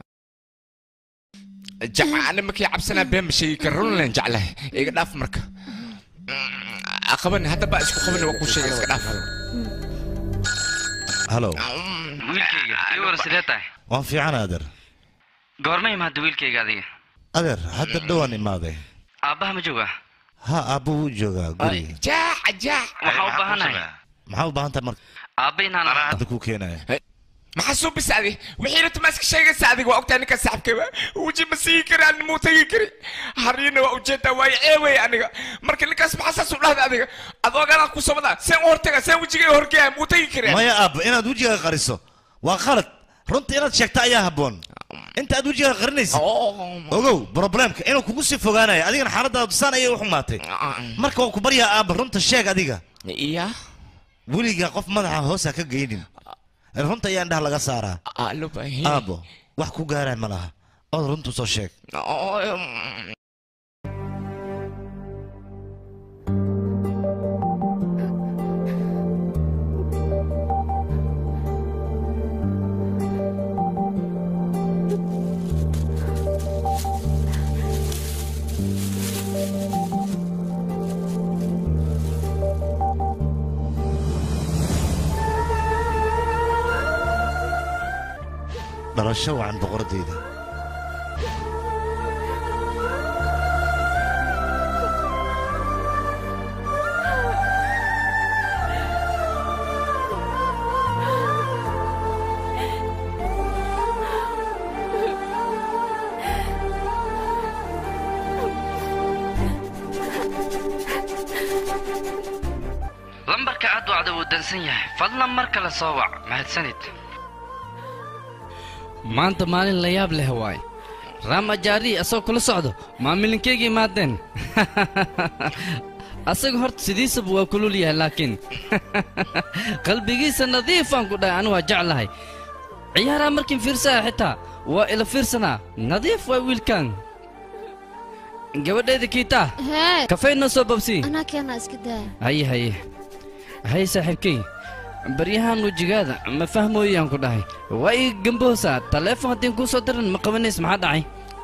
jaca ana markii cabsanaa been ma sheegi karo run leen jeclahay iga dhaaf marka aqaban hadda baa isku qaban waa ku sheegay iska dhaaf halo wiilkayga ii war sidee tahay waan fiican adeer goorma imaada wiilkayga adiga adeer hadda dhowaan imaaday aabbaha ma joogaa ha aabbo wuu joogaa guriga jaac jaac waxaa u baahanahay maxaa u baahan tahay marka aabba inaan hadda kuu keenaya maxaa soo bisaaday wixii la tumaas ka sheegaysa adiga waa ogtaa ninka saaxibkayba wuji ma sii karaan muu tagi kari harina waa ujeedaa waa eeway aniga marka ninkaas maxaa saas u dhahday adiga adoogana ku samada seen hortaga seen wajigay horgeeyay muu tagi karaan maya aab inaad wajiga qariso waa qalad runtii inaad sheegta ayaa habboon inta aad wajiga qarinaysid ogow problemka inuu kugu sii fogaanayo adigana xaaladaadu saan ayay u xumaatay marka waa ku baryaa aab runta sheeg adiga iya weliga qof madaxa hoosa ka geynin runta ayaan dhaha laga saaraa aabo wax ku gaaraan ma laha ood runtu soo sheeg dhalasho wacan boqoradeyda lambarka aad wacda wuu dansan yahay fadlan mar kale soo wac mahadsanid maanta maalin la yaab leh waay raamajaari asagoo kula socdo maamilinkeyga imaadeen asaga horta sidiisaba waa kulul yahay laakiin qalbigiisa nadiifaan ku dhahay anu waa jeclahay ciyaaraha markiin fiirsaya xitaa waa ila fiirsanaa nadiif waa wiilkan gabadhayda kiitaa kafay noo soo babsii anaa keenaa iska daa haye haye haye saaxiibkey baryahaan wejigaada ma fahmooyaan ku dhahay waa ii gamboosaa taleefon haddii kuu soo diran ma qabanays maxaa dhacay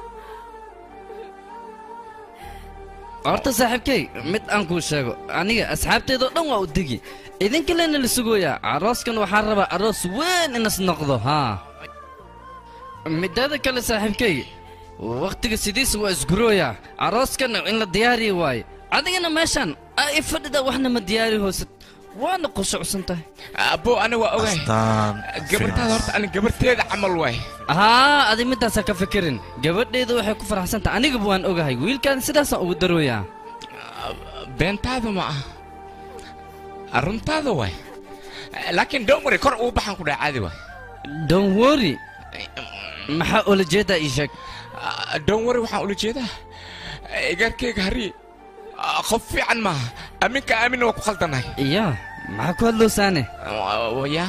horta saaxiibkey mid aan kuu sheego aniga asxaabteedoo dhan waa u degi idinkalena la sugooyaa arooskan waxaa rabaa aroos weyn inas noqdo haa midaada kale saaxiibkey wakhtiga sidiisa waa isgurooyaa arooskan in la diyaariya waaye adigana meeshaan i fadhida waxna ma diyaari hoosad waana qusucsan tahay abo ana waa ogahay gabartaada horta ani gabarteeda camal waay haa adi midaasaa ka fikirin gabadheeda waxay ku faraxsan tahay anigaba waan ogahay wiilkaan sidaasaan ugu darooyaa beentaada ma ah runtaada waay laakiin donwori kor uu baxaan ku dhahay caadi waay donwori maxaa ula jeedaa ii sheeg donwori waxaan ula jeedaa igaarkeyga harii qof fiican maaha aminka aaminna waa ku khaldanahay iya maxaa ku hadloosaane ya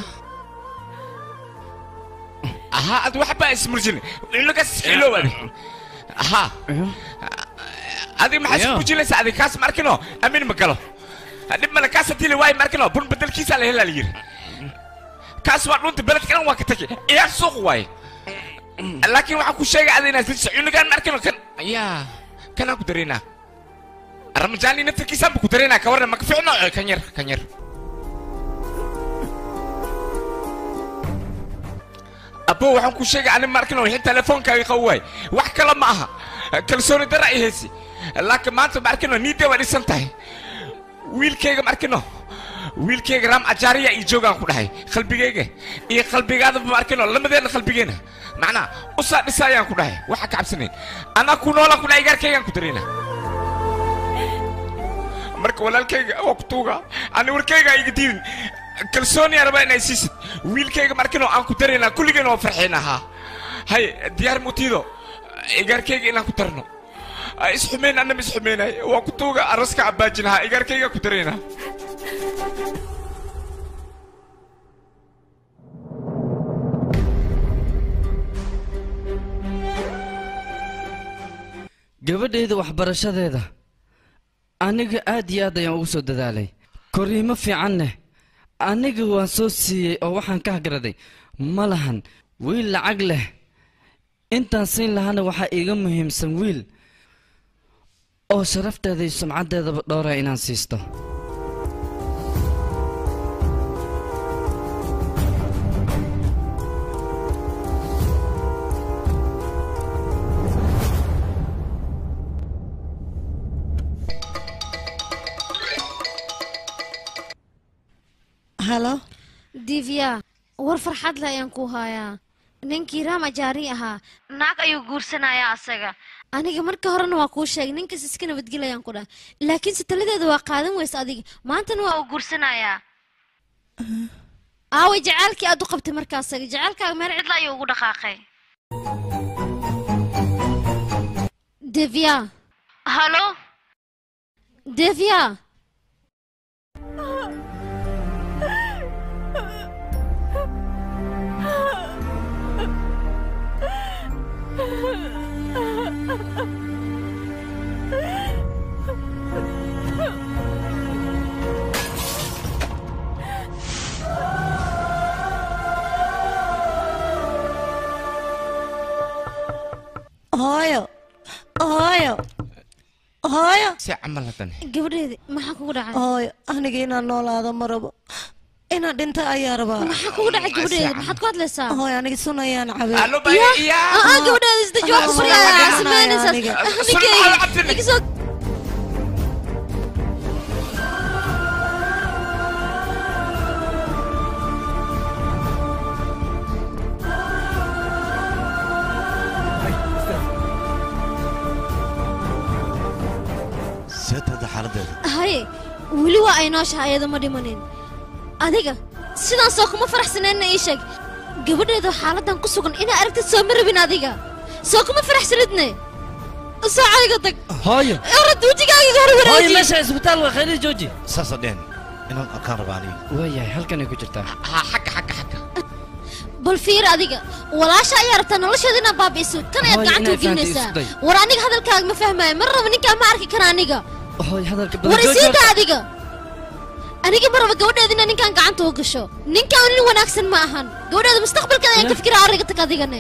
ahaa ad waxbaa ismurjin inagas xilowade ahaa adig maxaa ismurjinaysa adig kaas ma arkino amin ma galo dhib male kaas hadii la waayo ma arkino bun bedelkiisaa la helaa la yiri kaas waa dhunta beledkan waa ka tagi iyaa suuq waaye laakiin waxaan ku sheegay ada inaad liso inagaan ma arkino kan ya kanaan ku dareynaa رمجاني نفسك يسبك وترينا كورنا ما كفعنا كنير كنير أبو وحن كل شيء عن ماركنا وحين تلفون كاي قوي وحكي لما معها كل سوني درعي هسي لكن ما أنت ماركنا نيدي ودي سنتهي ويل كيغ ماركنا ويل كيغ رام أجارية يجوغان كلها قلبي كيغ إيه قلبي هذا ماركنا لما ذي قلبي كينا معنا أصلا نسايان كلها وحكي عبسنين أنا كونولا كلها يجار كيغان كترينا marka walaalkayga waa ku tuuga ani warkayga iga diin kalsooni arba inay siisid wiilkayga markino aan ku dareena kulligeen oo farxeenaha hay diyaar mutido igarkayga inaan ku tarno isxumeen anna isxumeenay waa ku tuuga araska abaajinaha igarkayga ku dareena gabadheeda waxbarashadeeda aniga aad iyo aad ayaan ugu soo dadaalay koriimo fiicanne aniga waan soo siiyey oo waxaan ka hagraday ma lahan wiil lacag leh intaan siin lahana waxaa iiga muhiimsan wiil oo sharafteeda iyo sumcaddeedaba dhowraa inaan siisto هلا ديفيا war farxad leh ayaan ku hayaa ninkii raama jaari ahaa naag ayuu guursanayaa asaga aniga marka horena waa kuu sheegay ninkaas iska nabadgelayaan ku dhahay laakiin si taladeeda waa qaadan weysa adiga maantana waa uu guursanayaa aaway jacaylkii aad u qabtay markaasaga jacaylkaaga meel cidla ayuu ugu dhaqaaqay devya halo devya hooyo hooyo hooyo si camal hadan gabadheedi maxaa kugu dhacay hooyo aniga inaan noolaado ma rabo inaan dhinto ayaa rabaa maxaa kugu dhacay gabadheedi maxaad ku hadlaysaa hooyo aniga sun ayaan cabay alo baya iya aa gabadheedi isdaji waa ku fariyaa samaynaysaa ninkeyga igisoo seetada xaaladeeda haye weli waa ay nooshahay ayada ma dhimanin adiga sidaan soo kuma faraxsaneenna ii sheeg gabadheedu xaaladan ku sugan inaa aragtid soo ma rabin adiga soo kuma faraxsanidne soo cayga tag hooyo orad wejigaaga hor hooyo wareeji meesha isbitaal waa khayri jooji saasa dheen inaan arkaan rabaa aniga waayahay halkanay ku jirtaa ha xagga xagga xagga bal fiir adiga walaasha ayaa rabtaa nolosheeda inaa baabi'iso kan ayaad Hooyo, gacanta u inay fahanto gelinaysaa isku day. war aniga hadalkaaga ma fahmaayo mar raba ninkaa ma arki kara aniga hooyo hadalka war badan isiida adiga aniga ma raba gabadheeda inaa ninkaan gacanta u gasho ninkaan nin wanaagsan ma ahan gabadheeda mustaqbalkeeda ayaan ka fikira arriga tag adigane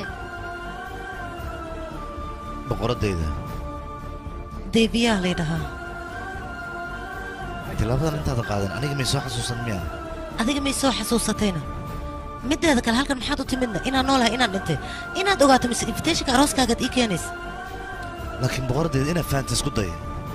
boqoradayda deebiyaa laydhahaa tilaabadan intaada qaadan aniga may soo xasuusan miya adiga may soo xasuusatayna mideeda kale halkan maxaad u timidna inaan noolahay inaan dhintay inaad ogaato mise invitationka arooskaagaad ii keenaysa laakiin boqoradayda inaad fahanta isku daya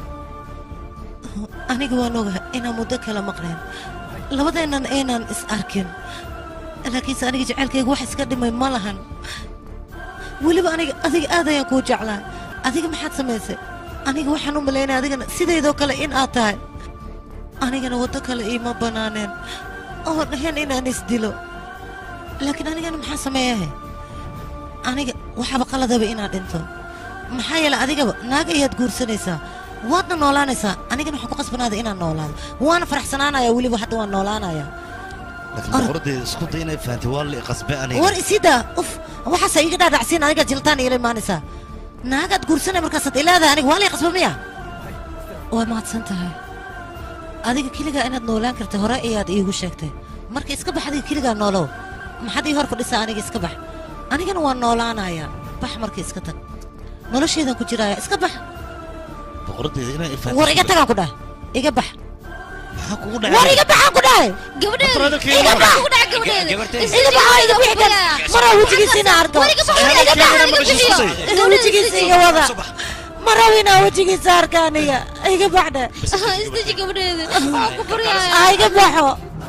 aniga waan ogahay inaan muddo kala maqneen labadeennan aynaan is arkin laakiinse aniga jacaylkayga wax iska dhimay ma lahan weliba aniga adiga aad ayaan kuu jeclaa adiga maxaad samaysay aniga waxaan u malaynaya adigana sidaydoo kale in aad tahay anigana waddo kale iima bannaaneen oo dhaheen inaan isdilo laakiin anigana maxaa sameeyahe aniga waxaaba qaladaba inaad dhinto maxaa yeele adigaba naag ayaad guursanaysaa waadna noolaanaysaa anigana waxaan ku qasbanaaday inaan noolaado waana faraxsanaanayaa weliba hadda waan noolaanayaa laakiin boqoradayda isku day inay fahantay waa la iqasbe aniga war isidaa uf waxaasa iiga dhaadhacsiin aniga jiltaan iila imaanaysaa naagaad guursanay markaasaad ilaadahay aniga waa la iqasbe miya waa mahadsan tahay adiga keligaa inaad noolaan kartay hore ayaad iigu sheegtay marka iska bax adiga keligaa noolow maxaad ii hor fadhisaa aniga iska bax anigana waan noolaanayaa bax marka iska tag nolosheedaan ku jiraaya iska bax boqoradayda inay ifahantay war iga tagaan ku dhahay iga bax maxaa kugu war dhacay iga baxaan ku dhahay gabadheeda iga bax ku dhaca gabadheeda iga bax iga bixi kan maraa wejigiisa ina arko iga bax iga bax iga bixiyo iga wejigiisa iga wada maraw inaa wejigiisa arka aniga iga baxdhe isdaji gabadheeda waa ku baryaaya aa iga baxo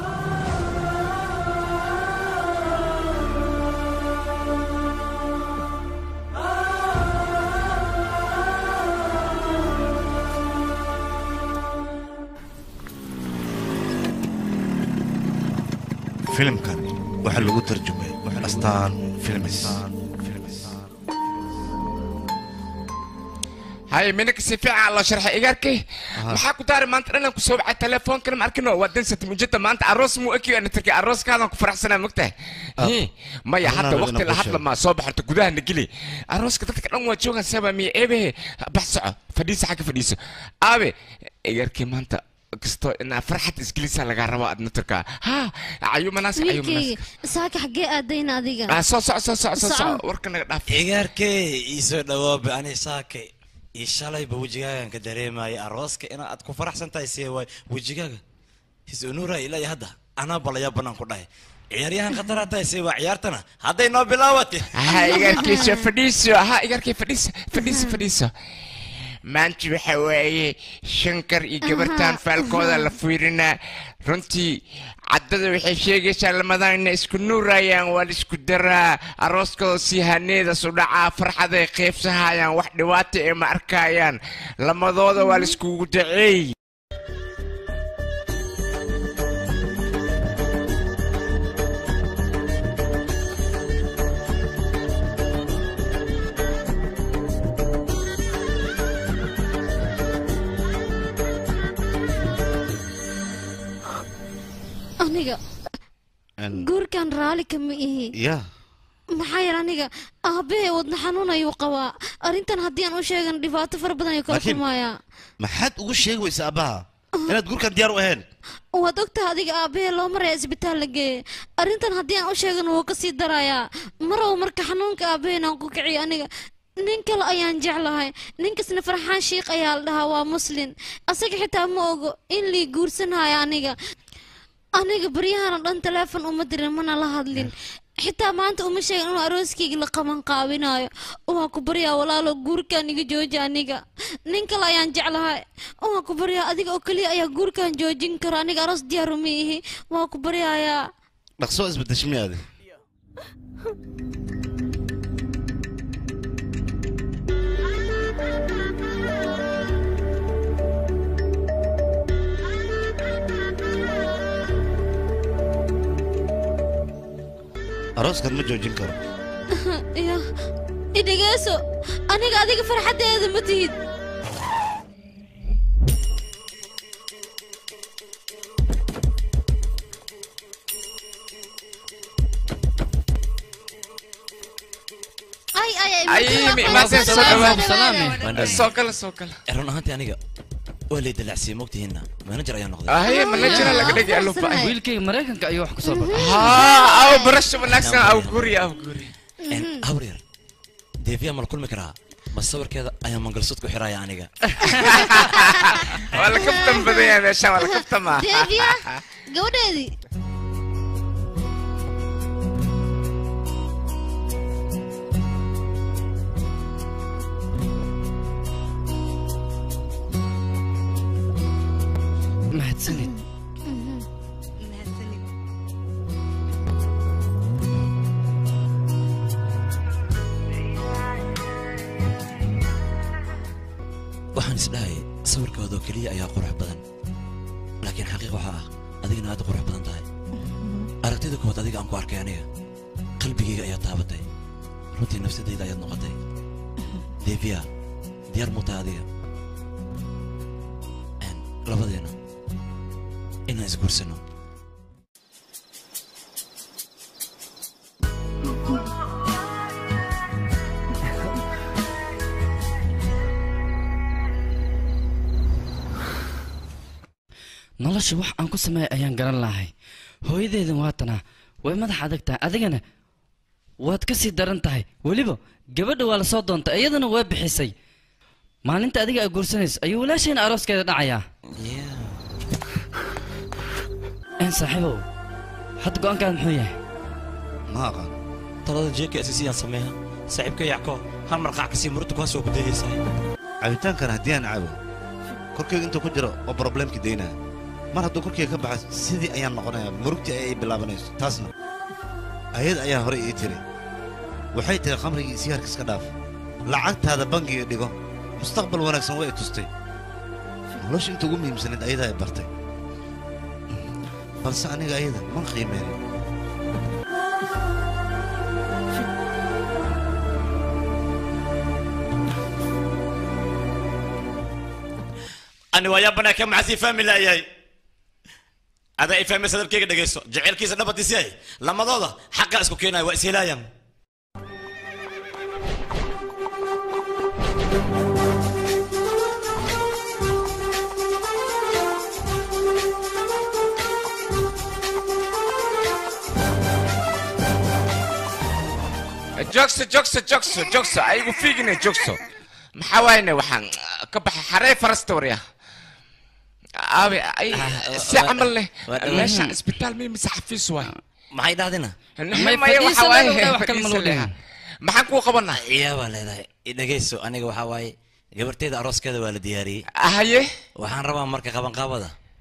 filimkan waxaa lagu tarjumay astaan filmis هاي منك سفيعة الله شرح إيجاركي محاك داري ما أنت أنا كسوب على التليفون كلام أركنه ودنسة من جدة ما أنت عروس مو أكيد أنا تركي عروس كذا كفرح سنة مكته هي ما يا حتى وقت اللي حتى لما صبح تقولها نجلي عروس كذا تكلم وجهها سبب مية إيه بحسه فديس حاجة فديس أبي إيجاركي ما أنت كستو إن فرحة إسكليسة لقى رواء نتركها ها عيوم ناس عيوم ناس ساك حقي أدينا ديجا آه صو صو صو صو صو وركنا داف إيجاركي يسوي دواب أنا ساكي إيشالي بوجهك كدريماي أروسك أنا أتكون فرح سنتاي سوى وجهك يسونورا إلى هذا أنا بلا يبنا كله عياريان قطرات سوى عيارتنا هذا إنه بلاوتي ها إيجاركي شو فديسو ها إيجاركي فديس فديس فديسو ما أنت بحواي شنكر إجبرتان فالكودا لفيرنا runtii caddada waxay sheegaysaa lamadan inay isku nuurayaan waa la isku daraa arooskooda si haneedas u dhacaa farxaday qaybsahayaan wax dhibaato ee ma arkayaan lamadooda waa la iskugu daceey aniga guurkan raali kama ihi ya maxaa yeele aniga aabbahay wadna xanuun ayuu qabaa arrintan haddii aan u sheegan dhibaato fara badan ayuu kala kulmayaa maxaad ugu sheegi weysa aabbaha inaad guurkan diyaar u ahayn waad ogtaha adiga aabbahay loo maraya isbitaal la geeye arrintan haddii aan u sheegan wuu ka sii darayaa marow marka xanuunka aabbahayn aan ku kiciyo aniga nin kale ayaan jeclahay ninkasna farxaan shiikh ayaa la dhahaa waa muslin asaga xitaa ma ogo in lii guursanaya aniga aniga baryahan oo dhan teleefon uma dirin mana la hadlin xitaa maanta uma sheegin inuu arooskayga la qaban qaabinayo waan ku baryaa walaalo guurkan iga jooji aniga nin kale ayaan jeclahay waan ku baryaa adiga oo keliya ayaa guurkan joojin kara aniga aroos diyaaru ma ihi waan ku baryayaa dhaqsoo isbedeshmiyaade arooskan ma joojin karo ya idhageyso aniga adiga farxaddeeda ma tihid ay ay ay maasee soo dhawaad soo kala soo kala run ahaantii aniga waa lay dalacsiiyey mogtihiinna manager ayaa noqday ahaye manager laga dhigay alufa wiilkayga maraykanka ayuu wax ku soo baxay haa aw barasho wanaagsan aw guri aw guri awr yar deefiya mal kulmi karaa bas sawirkeeda ayaa mangalsuud ku xiraya aniga waa la kaftan badaya meesha waa la kaftama deefiya gabadheedii mahadsanid waxaan isdhahay sawirkooda oo keliya ayaa qurux badan laakiin xaqiiq waxaa ah adigana aad u qurux badan tahay aragtida kood adiga aan ku arkay aniga qalbigayga ayaa taabatay runtii nafsadayda ayaad noqotay deefiya diyaar muu tahay adiga labadeena inaan isguursano nolosha wax aan ku sameeya ayaan garan lahay hooyadeedan waatanaa way madax adag tahay adigana waad ka sii daran tahay weliba gabadha waa la soo doontay iyadana waa bixisay maalinta adiga aa guursanayso ayuu walaashayna arooskeeda dhacayaa een saaxiibow hadda go-aankaada muxuu yahay ma aqaan talada jeeka asisiyaan sameeya saaxiibka yacko hal marqac kasii murugta kuhaas oo ku dayaysaa cabitaankan haddii aan cabo korkeyga intuu ku jiro oo problemkii daynaya mar hadduu korkeyga ka baxa sidii ayaan noqonayaa murugtii ayay bilaabanayso taasna ayad ayaa hore ii tiri waxay tiri khamrigii sigaarka iska dhaaf lacagtaada bangiga dhigo mustaqbal wanaagsan way i tustay nolosha inta ugu muhiimsanayd ayadaa ay bartay balse aniga ayada man qiimeenin ani waa yaa banaaka maxasii fahmi laayahay adaa i fahmaysa dalkayga dhegayso jaceylkiisa dhabadiisi ay lamadooda xaqaa isku keenaya waa ishelaayaan joogso joogso joogso joogso ayagu fiigine joogso maxaa waayne waxaan ka baxay xaree farasta warya aabe ay si camal leh meesha isbitaal mi mise xafiis waay maxay dhahdina maya waxa waaye maxaan kuu qabanaa iyaa baa leedahay dhegayso aniga waxaa waaye gabarteeda arooskeeda waa la diyaariyey haye waxaan rabaa marka qabanqaabada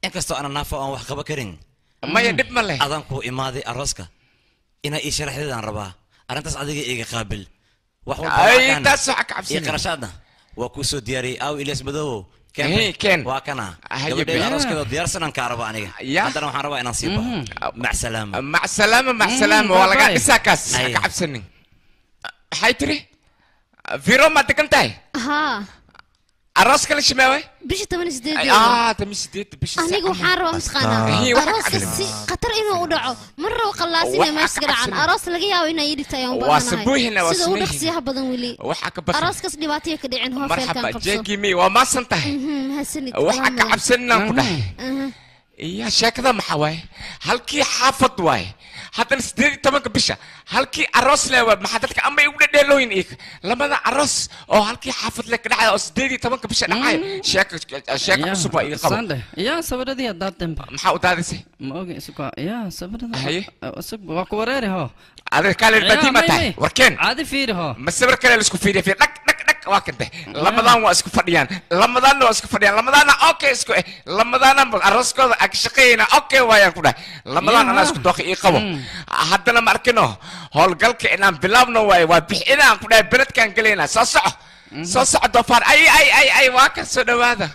inkastoo ana naafo aan wax qaba karin maya dhib ma leh adan ku imaaday arooska ina ii sharaxdeedaan rabaa arrintaas adiga iiga qaabil wax ay taas waxa ka cabsan qarashaadna waa ku soo diyaariyay aw Ilyas Madow Hey, Ken. waa kana Haye, gabadheeda be- arooskeeda diyaarsanan ka raba aniga Ya. haddana waxaan rabaa inaan sii baxo mac salaama mac salaama mac salaama waa laga bye-bye. dhisaa kaas Haye. ka cabsanin maxay tiri viro ma degan tahay haa aroos kala shimeewe bisha toban iyo sideed ah tami sideed bisha aniga waxaan rabaa mataqaanaa Hii, waxa ka arooska cabsan. si khatar inuu u dhaco mar rabo qallaasin Waxa meesha ka dhacaan cabsan. aroos laga yaabo inay ii dhigta ayaan u Waa baahanahay sabuuhina, waa sida u sameehina. dhaqsiyaha badan weli waxa ka basan arooskaas dhibaataya ka dhicin hoofeelkan marxaba qabso jeegimi waa maasan tahay Mhm, mahadsanid waxa ka cabsaninaan ku dhahay Mhm. iya sheekada maxaa waaye halkii xaafad waaye haddana sideed iyo tobanka bisha halkii aroos le waa maxaa dadka ama igu dhedheelooyin iyaga lamada aroos oo halkii xaafad le ka dhacaya oo sideed iyo tobanka bisha dhacaya sheeka sheeka cusub waa iga qabo sande yaa sabradii daademba maxaa u daadisay ma ogi isuka yaa sabrada Haye. isug waa ku wareeri ho adiga kaale badiima tahay warkeen caadi fiiri ho ma sawir kale la isku fiiriya fiir dhag dhag dhag waa kante lamadaan waa isku fadhiyaan lamadaanna waa isku fadhiyaan lamadaana okay isku eh lamadaana arooskooda ag shaqeeyna okay waayaan ku dhahay lamadaan anaa isku dooqi ii qabo haddana ma arkino howlgalka inaan bilaabno waaye waa bix inaan ku dhahay beledkaan gelaynaa soo soco soo soco doofaar ay ay ay ay waa ka soo dhawaada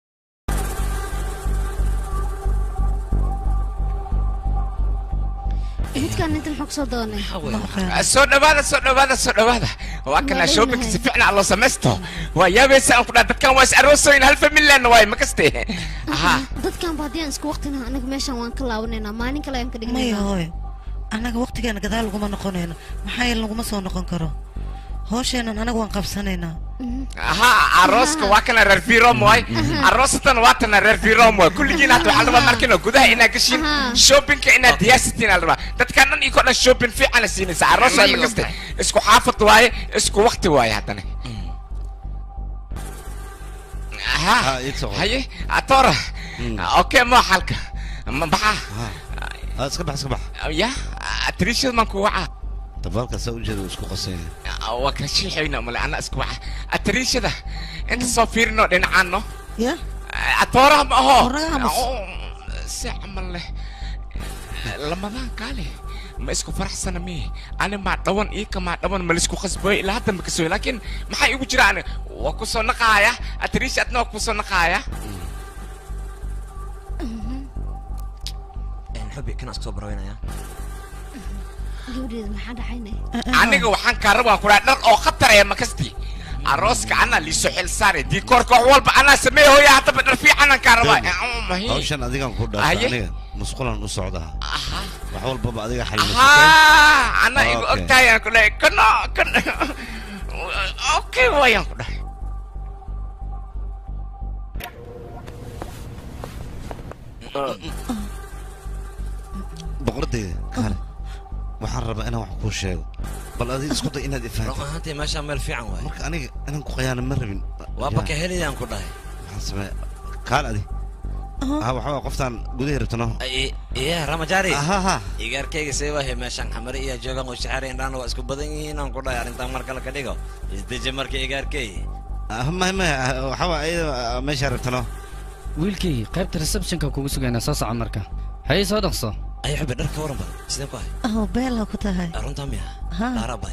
midkaan inta maxaa kusoo doonay soo dhawaada soo dhawaada soo dhawaada waa kana Waa shopping leeyahay. si fiican aan loo samaysto waa yaabaysa aan ku dhahay dadkan waa is aroosoyin hal familyan waay ma kaste aha dadkan ba haddii aan isku waqtina anaga meeshaan waan ka laabanaynaa maalin kale ayaan ka maya dhignaynaa hooy annaga waqtigeena gadaal laguma noqonayno maxaa yeele laguma soo noqon karo hoosheenan anaga waan qabsanaynaa aha arooska waa kana reer virom waay aroosatan waa tana reer virom waay kulligiin hadda waxaa la rabaa markino gudaha inaad gashin shoppingka inaad diyaarsatiin aa la rabaa dadkan dhan iyo dhan shopping fiican la siinaysa aroos waay ma kaste isku xaafad waaye isku waqti waaye haddana aha haye atora okay ma xalka ma baxa iska bax iska bax ya atrishad man ku waca dabaalka saa u jeeda isku qasay waa ka shiixayna male ana isku waca atrishada inta soo fiirino dhinacaano ya atoora ma aho Oraamos. si camal leh lamadaan kaale ma isku faraxsana mi ani maa dhawan ii kamaa dhawan ma laisku qasboy ilaa hadda ma kasooy laakiin maxaa igu jira ani waa ku soo naqaaya atrish adna waa ku soo naqaaya xubi kana iska soo baraweynaya gabadheeda maxaa dhaxaynay aniga waxaan kaa rabaa ku dhahay dhar oo khatar ee makasti arooska anaa liisoo xil saare diikoorka wax walba anaa sameeya hooya haddaba dhar fiicanaan kaa rabaa hawshan adigaan ku dhaafay Haye. aniga musqulan u socdaa wax walbaba adiga xalilisatay haa anaa igu Okay. ogtahay aan ku dhahay kana kana okay waayaan ku dhahay boqoradeyda kaale waxaan rabaa inaan wax kuu sheego bal adiga isku day inaad run ifahanto ahaantii meeshaan meel fiican waay marka aniga inaan ku qayaano ma rabin waaba ka helayaan ku dhahay waxaan sameeya kaale adi ha waxa waa qoftaan gudahi rabtano iya ramajari ahaha igaarkayga see waahe meeshaan xamari iyo joogan oo shaxari indhaana waa isku badan yihiin aan ku dhahay arrintaan mar kale ka dhigo isdeji marka igaarkay maya maya waxa waa ayada meeshaa rabtano wiilkii qaybta receptionka kugu sugaynaa soo soco marka haye soo dhaqso ay xubi dhar ka waran badan sidee ku ahay oh beela ku tahay runtaa miya Ha. dhaara bay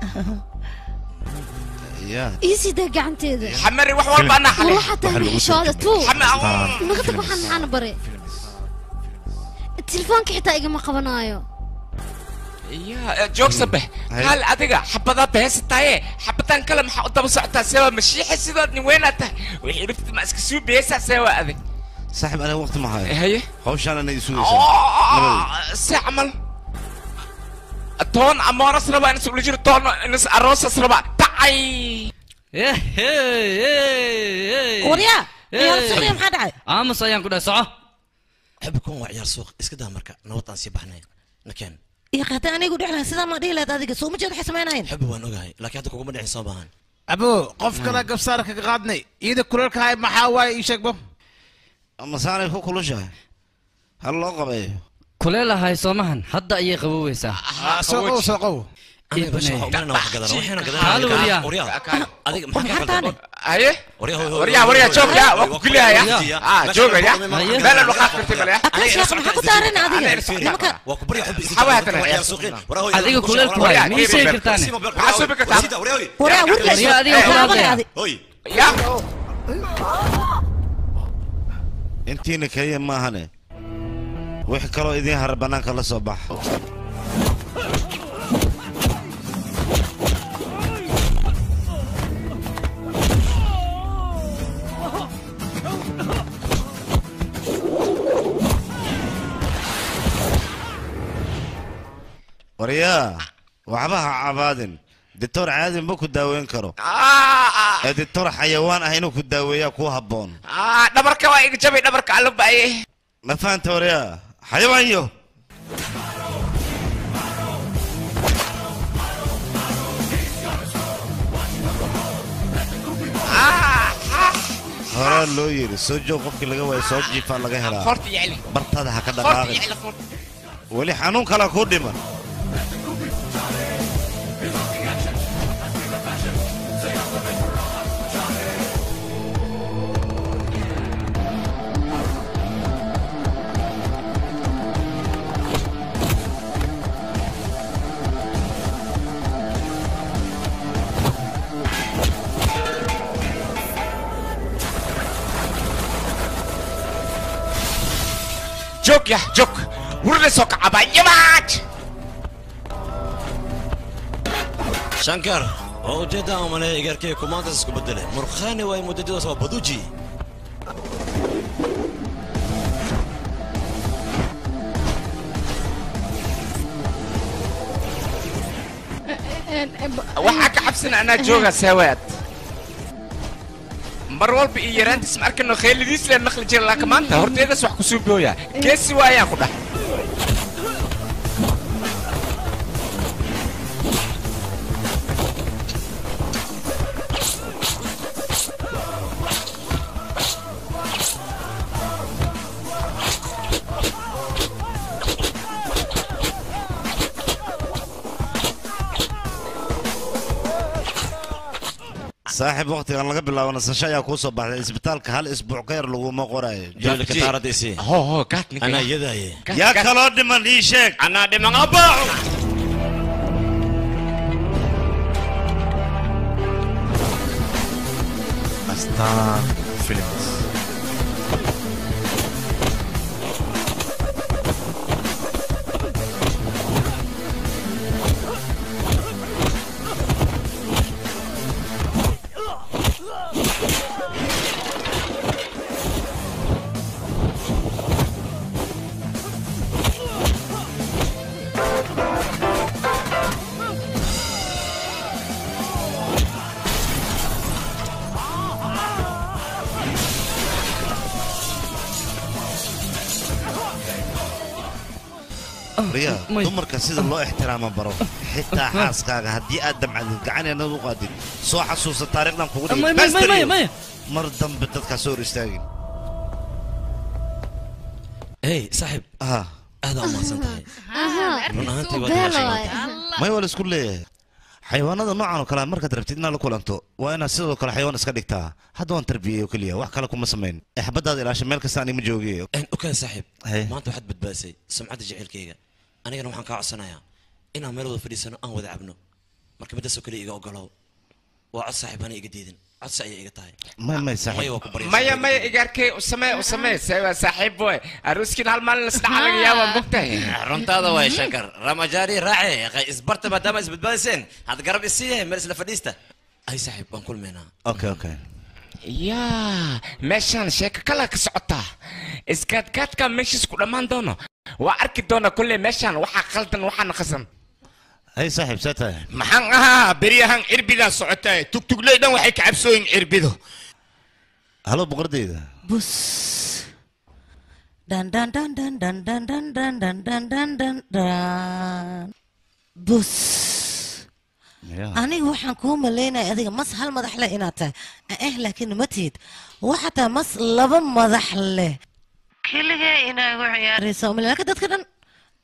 ya ii sii daa gacanteeda xamari wax walba anaa war xalay waxaa tahay bixishooda tuu Xama- nagata waxaan maxaana bare telefoonka xitaa igama qabanaayo ya joogsa beh kaal adiga xabadaa beheysataaye xabadaan kale maxaa u daba socotaa seewaa mashiixa sidood nin weynaa tahay wixii dhibta ma iska suu biyeysaa seewaa adig saaxib aniga waqti ma hayo haye hawshaan anay isugaysaa si camal toon amooras rabaa inas ula jiro toon inas aroosas rabaa tacay waryaa ciyaar suuqya maxaa dhacay aamus ayaan ku dhahay soco xubi kun waa ciyaar suuq iska daa marka nabad aan sii baxnay nakeen iyo qaata anigu dhexlan sidaa ma dhihi lahayd adiga soo ma jeed waxay samaynayn xubi waan ogahay laakiin hadda kuguma dhicin soo baahan abo qof kale gabsaar kaga qaadnay iyada kuleelka hay maxaa waaye ii sheegbo masaanay ku kulushahay hal loo qabeeyo kuleelahay soomahan hadda ayay qaboweysaa soo qow soo qow aniga meesha waxaa umalana wax gadan waxayna gadan Kaal wariyaa. adiga maxaa ka qaldan ايه وريا وريا وريا شوف يا وكل يا اه شوف يا لا لا وقاف كرتي بلا akash yaaq maxaa ku daarin adiga وكبري حبي حواتنا سوقين adiga kuleelku waay ma sheegi kartaan maxaa soo kartaa waraa warkaas Waryaa adiga kulaadaya hoy ya intiina kaliya maahane wix kaloo idiin har banaanka la soo bax وريا وحبها عبادن دكتور عادي ما كنت داوين كرو اه دكتور حيوان اهينو كنت داويا كو هبون اه دبرك waa iga jabay dhabarka alub ay ما فهمت وريا حيوان يو هرا لو يري سوجو قفك laga way soo jiifan laga helaa qorti yacli bartada ha ka qorti dhaqaaqay yacli qorti wali xanuun kala ku dhiman جوك يا جوك ورنا سوق عباية مات شنكر oo jeeda oo male igarkay commandos isku bedelay murkhani way mudadada soo baduji waxaa ka cabsan anaa jooga saawaad mar walba iyo yaraantiis ma arkano kheelidiis leen naqli jira laakiin maanta horteedas wax ku soo booya geesi waayaan ku dhax صاحب وقتي أنا قبل لو أنا سشايا كوسو بعد الإسبيتال كهال أسبوع غير لو ما قراي جالك تارد إسي هو هو قاتني أنا يداي يا كلود من ليشك أنا دمن أباعو أستان فيلمز ريا دمرك سيد الله احترام برو حتى حاسكاga hadii aad damcadid gacanena u qaadid soo xasuusta taariikhdan kugu dhigay may may may mar dambe dadka soo istaagin hey saaxib aha aad u mahadsantahay aha run ahaantii waa may wala isku leeyahay xayawaanada noocan oo kale markaad rabtid inaad la kulanto waa inaad sidoo kale xayawaan iska dhigtaa hadda waan tarbiyeeyo keliya wax kale kuma samayn exbadaada ilaasha meel kasta anima joogiyo okay saaxib maanta waxaad badbaasay sumcadda jaceylkayga anigana waxaan kaa codsanayaa inaan meel wada fadhiisano aan wada cabno marka middaasoo kale iga ogolow waa cod saaxiib ana iga diidin codsi ayay iga tahay may may saaxiib maya maya igarkay u samee u samee sewa saaxiib boy aruuskin hal maalin isdhaca laga yaabaa mogtahay runtaada waay shankar ramajaari raace akhay isbarta maadaama isbadbaadiseen had garab isiiye meel isla fadhiista ay saaxiib waan kulmaynaa okay okay yaa meeshaan sheeko kala ka socotaa iskaadkaadka meeshiis ku dhammaan doono waa arki doona kulle meeshaan waxaa khaldan waxaana khasan hay saaxiib saatahay maxaan ahaa beryahan cirbidaa socotay tugtugley dhan waxay ka cabsooyin cirbido halo boqordayda bus dan dan dan dan dan dan dan dan dan dan dan dan dan bus aniga waxaan kuu malaynaya adiga mas hal madax leh inaad tahay eh laakiin ma tiid waxataa mas laba madax leh keligee inaagu ciyaaraysa malaka dadka dhan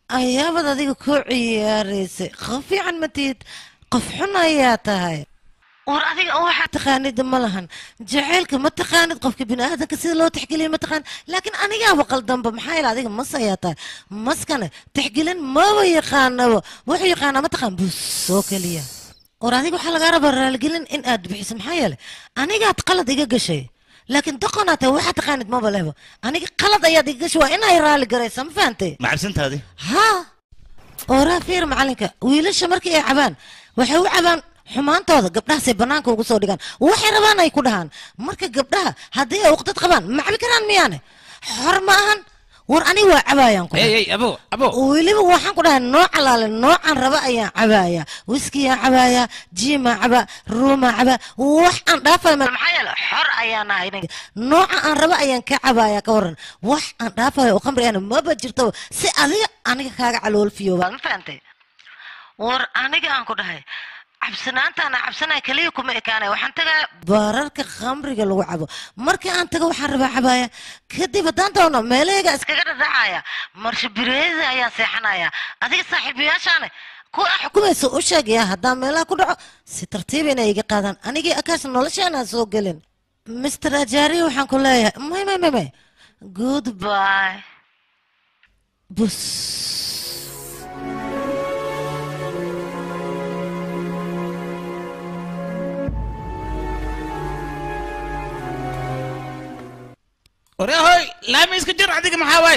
ayaabad adiga ku ciyaaraysay qof fiican ma tiid qof xun ayaa tahay war adiga waxaa taqaanid ma lahan jaceylka ma taqaanid qofka bini'aadanka sida loo tixgeliyo ma taqaan laakiin anigaaba qaldanba maxaa yeele adiga mas ayaa tahay maskana tixgelin maba yaqaanaba wuxuu yaqaanaa ma taqaan bus oo keliya war adiga waxaa lagaa rabaa raaligelin in aad bixiso maxaa yeele anigaad qalad iga gashay laakiin doqonaa tahay waxaa taqaanid maba lehba aniga qalad ayaad iga gashay waa inay raali garaysa ma fahantay ma cabsantaadi haa ooraa fiir macalinka wiilasha markii ay cabaan waxay u cabaan xumaantooda gabdhahaasay bannaanka ugu soo dhigaan waxay rabaan ay ku dhahaan marka gabdhaha haddii ay uqdad qabaan ma cabi karaan miyaane xor ma ahan war aniga waa cabaayaan ku abo abo weliba waxaan ku dhahay nooc alaale noocan raba ayaan cabaaya wiskiyaan cabaaya jiimaa cabaa ruumaa cabaa wax aan dhaafay mal maxaa yeele xor ayaan ahay nooca aan raba ayaan ka cabaaya ka waran wax aan dhaafayo oo khamri ana maba jirto si adiga aniga kaaga caloolfiyoobaad ma fahantay war aniga aan ku dhahay cabsanaantaana cabsanaya kaliya kuma ekaanaya waxaan tagaa baararka khamriga lagu cabo markii aan tago waxaan rabaa cabaaya kadib haddaan doono meelahayga iskaga dhadhacaya marsha bireeda ayaan seexanaya adiga saaxiibayaashaane kuwa xukumaysa u sheegaya haddaan meelaha ku dhaco si tartiib inay iga qaadaan anigii akaas noloshaanaan soo gelin mister ajaari waxaan ku leeyahay may may may may goodbye bus وريهوي لا ميسك جر عندك محاوي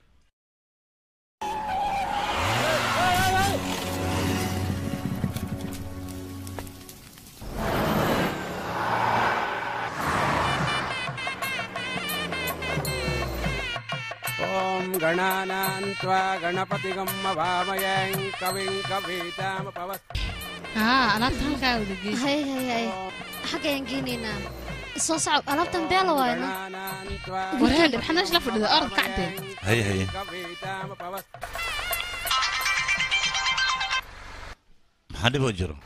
ओम गणानान्त्वा गणपतिगं भावयं कविं कवीतामपवस् ها انا تهم كاودي هاي هاي هاي حاجة ينجينينا soo socod alaabtan beela waayna warheed waxaan isla fadhido arad kacde hay hay maxaa dhib oo jiro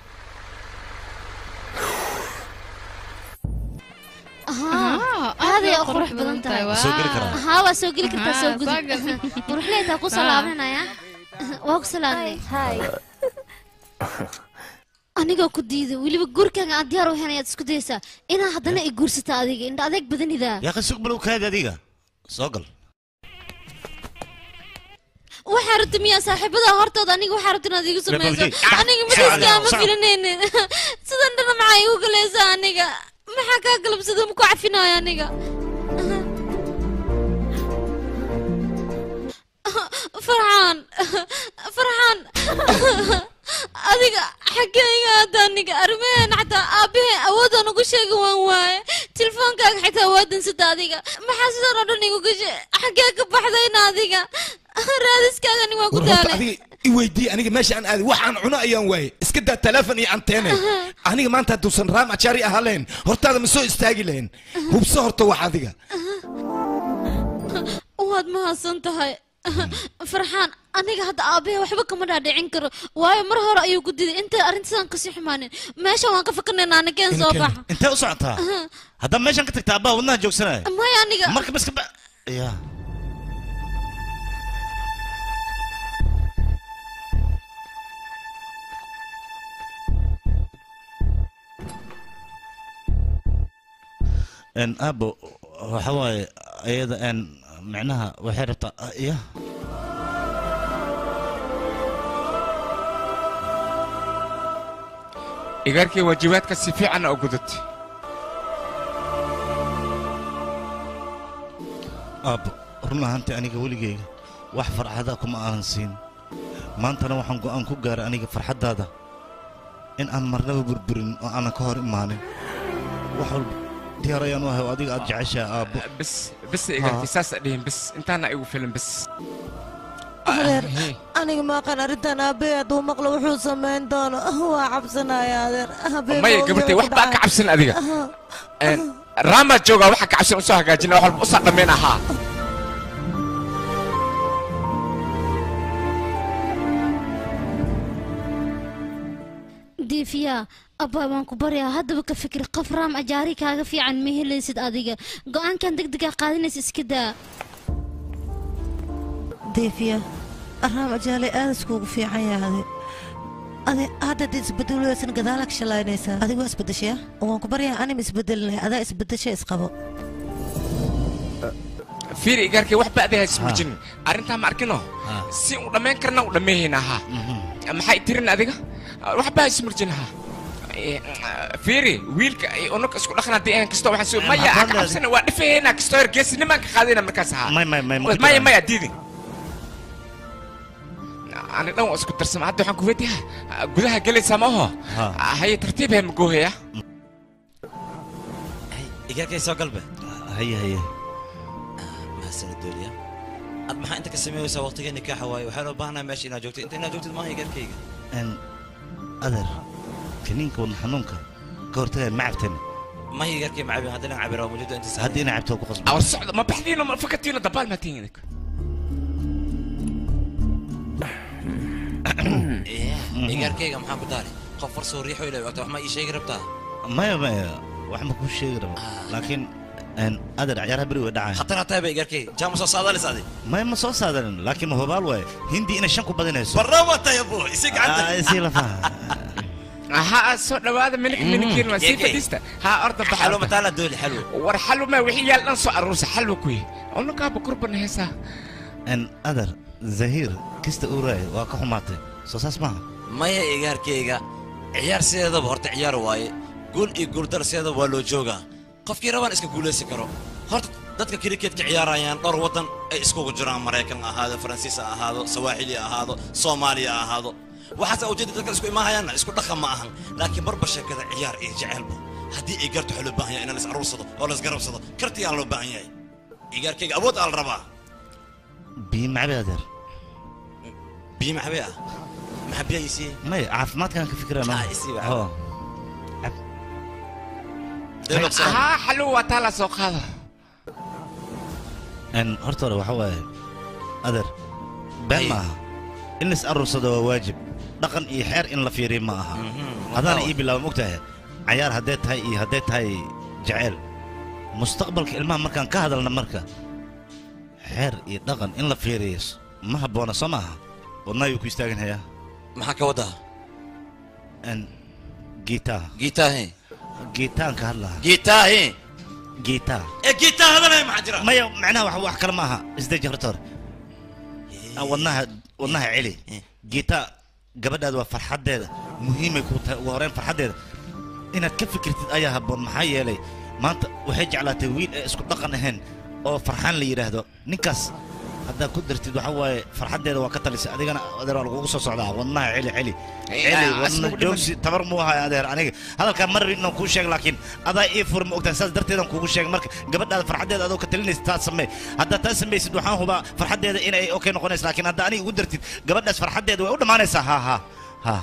هذه قروح بدنتها ها واسوقي كرتا سوقي قروح لي تاكو سلامنا يا واكو سلامي هاي aniga ku diiday waliba gurkaaga aad diyaar u heenayaad isku daysaa inaa haddana i guursata adiga indha adeeg badanidaa yaa qasuq balow kaadi adiga soo gal waxaa rabta miyaa saaxiibada hortooda aniga waxaa rabta inaad igu samayso aniga madiiskaa ma filanaynin sidan dhana maxaa igu galaysaa aniga maxaa kaa galabsado maku cafinayo aniga farxaan farxaan adiga xaggayga hadda aniga armeen xataa aabbahay awoodaan ugu sheegi waan waaye tilefoonkaaga xitaa waa dansada adiga maxaa sidaan oo dhan igu gashay xaggee ka baxdayna adiga raadiskaagani waa ku daalay i weydii aniga meesha aan aaday waxaan cuno ayaan waaye iska daa teleefon iyo anteene aniga maanta hadduusan raam ajaari ahaa lahayn hortaada ma soo istaagi lahayn hubso horta wax adiga waad mahadsan tahay farxaan aniga hadda aabbahay waxba kama dhaadhicin karo waayo mar hore ayuu ku diday intay arrintasan kasii xumaanin meeshan waan ka fakarnaynaa anigeen soo baxa intee u socotaa haddaba meeshan ka tagtaa abbaa wadnaha joogsanaya maya aniga marka baska ba ya en abo waxa waaye ayada en معناها وحيرة إيه إيجاركي واجباتك سيفي عنا أوجدت أب رنا أنت أنا قولي جي وحفر هذاكم أنسين ما أنت أنا وحنقو أنكو جار أنا فرح هذا إن أمرنا بربرين أنا كهر إيماني وحول دياريان وهي وادي أرجع عشاء أب بس بس إيجاركي ساس أدين بس أنت أنا أيوة فيلم بس adeer aniga maaqan arrintan aabbe hadduu maqlo wuxuu samayn doono waa cabsanaya adeer maya gabartay wax baa ka cabsan adiga raamaad joogaa waxa ka cabsan usoo hagaajina wax walba usaa dhammayn ahaa diifiya abbaa waan ku baryaa haddaba ka fikir qof raam ajaari kaaga fiican ma helaysid adiga go-aankan degdega qaadanaysa iska daa diifiya raam ajaali aad iskuugu fiican yahay adi hadda dad isbedelaysan gadaalak shalaynaysaa adigu isbedeshay waan ku baryaa anim isbedelnay adaa isbedeshay isqabo fiiri igarkay wax baad ahay ismujin arinta ma arkino si u dhameyn karna u dhameeyna ha maxay tirin adiga wax baa ismujin ha fiiri wiilka unug isku dhaqnaa aan kasto waxaan soo maya aqabsana waa dhifeena kasto hergeesnima ka qaadayna markaas ha may may may maya maya diidin أنا لو أسكت ترسم عدو حنكو فيديها قدها قلت ساموها هي ترتيبها مقوهية هي إيجاك يسوى قلبه هي هي ما السنة الدولية أد محا أنت كسميه ويسوى وقتك النكاح هواي وحلو بانا ماشي إنا جوكتي أنت إنا جوكتي ما هي قال كيغا أن أدر كنينك ونحنونك كورتين معبتين ما هي قال كي معبي هذا عبر موجودة أنت سهل هدينا عبتوك وقصب أو الصعد ما بحثينا ما فكرتينا دبال ما تينك إيجار كيغا محا بداري قفر صوريحو إلي وقت وحما إي شيء قربتها ما ما وحما كل شيء قرب لكن أن أدر عيارها بري ودعاها خطرها طيب إيجار كي جام صوص هذا لسادي ما ما صوص هذا لكن هو بالوي هندي إنا شنكو بدنا يسوي براوة يا أبو يسيق عندك آه يسيق لفها ها الصوت هذا منك منك كير مسيفة ديستا ها أرض بحر حلو متالا دولي حلو ورحلو ما وحي يلا نصو الروس حلو كوي أنا كاب قربنا هسا أن أدر زهير كست أوراي واقحماتي صوص اسمها ما هي إيجار كيغا عيار سيدا بهرت عيار واي قول إي قول در سيدا والو جوغا قف كي روان اسكا قوليسي كرو هرت دادك كريكيت كعيارayaan dhowr wadan ay isku jiraan Mareykan ahaado Faransiis ahaado Sawaaxili ahaado Soomaaliya ahaado waxaas oo jeedada dadka isku imaahayaan isku dhaqan ma ahan laakiin barba sheekada ciyaar ee jecelba hadii ay garto xulu baahan yahay in la iscaruursado oo la isgarabsado karti aan loo baahan yahay igarkayga awood aan rabaa bi macbader bi macbaa maxabiyaysi may caafimaadkan ka fikirana ها ها حلوة تلا سوق هذا أن هرتور وحوي أدر بين معها إن نسأل صدوا واجب دقن إيحار إن لفيري معها هذا أنا إيبي لو مقتها عيار هديت هاي إيه هديت هاي جعل مستقبلك المهم مكان كهذا لنا مركا حر إيه دقن إن لفيريس ما هبونا سماها والله يكون يستاجن هيا ما حكى وده أن جيتا جيتا هي جيتان كهلا جيتا هي جيتا إيه جيتا هذا لا محجرة ما يو معناه واحد واحد كلمها إزدي جهرتور والله والله علي جيتا قبل هذا فرحة هذا مهمة كوت وهرين فرحة هذا إن كيف فكرة أيها بون محيي لي ما أنت وحج على تأويل اسكت دقنا هن أو فرحان لي يرهدو نكاس هذا قدرت دعوة فرحة هذا وقت اللي سأدي أنا أقدر أقول قصة صعدة والله علي علي علي والله جوز تبرموها هذا يعني هذا كان مر إنه كل شيء لكن هذا إيه فرم وقت أساس درت إنه كل شيء مرك قبل هذا فرحة هذا كتلني تسمى هذا تسمى سدوحان هو فرحة هذا إن أي أوكي نقول لكن هذا أنا قدرت قبل الناس فرحة هذا وأول ما نسى ها ها ها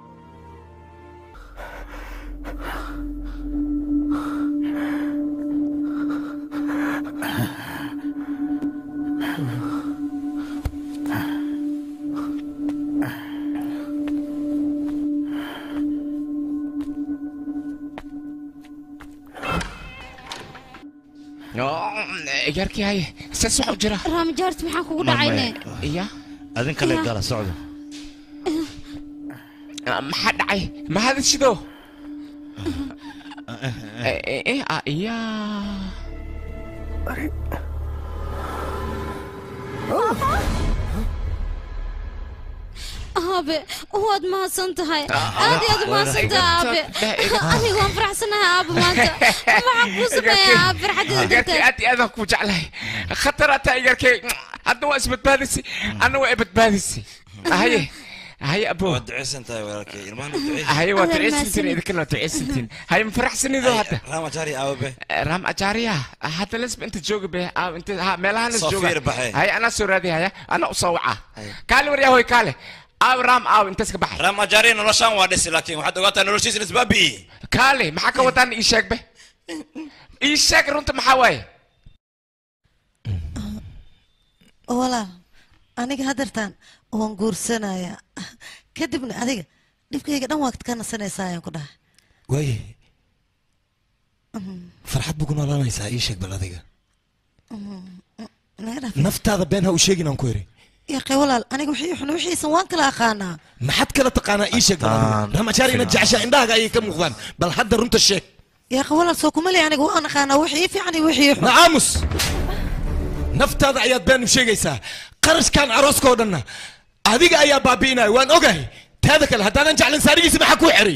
إيجاركي هاي سس وحجرة رام جارت محاك وقول عيني إياه أذن كله قال سعودة ما حد عي ما هذا الشيء ذو إيه إيه آه إياه aabe waad mahadsantahay aad iyo aad mahadsantahay aabe anigu waan faraxsanahay aabe maanta maxaan kuu sameeyaa aabe farxaddeeda darteed aad iyo aad ku jeclahay khatarata igarkay hadda waa isbadbaadisi anna waa ibadbaadisi haye هاي أبو ودعيس أنت يا ولكن إرمان ودعيس هاي ودعيس أنتين إذا كنا ودعيس أنتين هاي مفرح سني ذو هذا رام أجاري أو به رام أجاري هذا لازم أنت تجوج به أو أنت ها ملها نس جوج صفير بحي هاي أنا سورادي هاي أنا أصوعة كالي وريا هوي كالي أو رام أو أنت سك بحي رام أجاري نرشان وادس لكن وحد وقت نرشيس نسبابي كالي ما حكى وطن إيشك به إيشك رنت محاوي ولا أنا قدرتان وانقور سنة يا كدبني أديك دفكي قدام وقت كان سنة سايا كده واي فرحت بكون الله نيسا إيشك بلاديك نفت هذا بينها وشيء نانكويري يا أخي ولا أنا وحي إحنا وحي سوان كلا أخانا ما حد كلا تقانا إيش قال رام أشاري نجعشة إندها أي كم مخوان بل حد رنت الشيك يا أخي ولا سوكم اللي يعني أنا خانا وحي في يعني وحي نعامس نفط هذا عياد بين وشيء جيسا قرش كان عروس كودنا هذيك أيا بابينا وان أوجي هذا كله هذا نجعل إنسان يسمع حكوا حري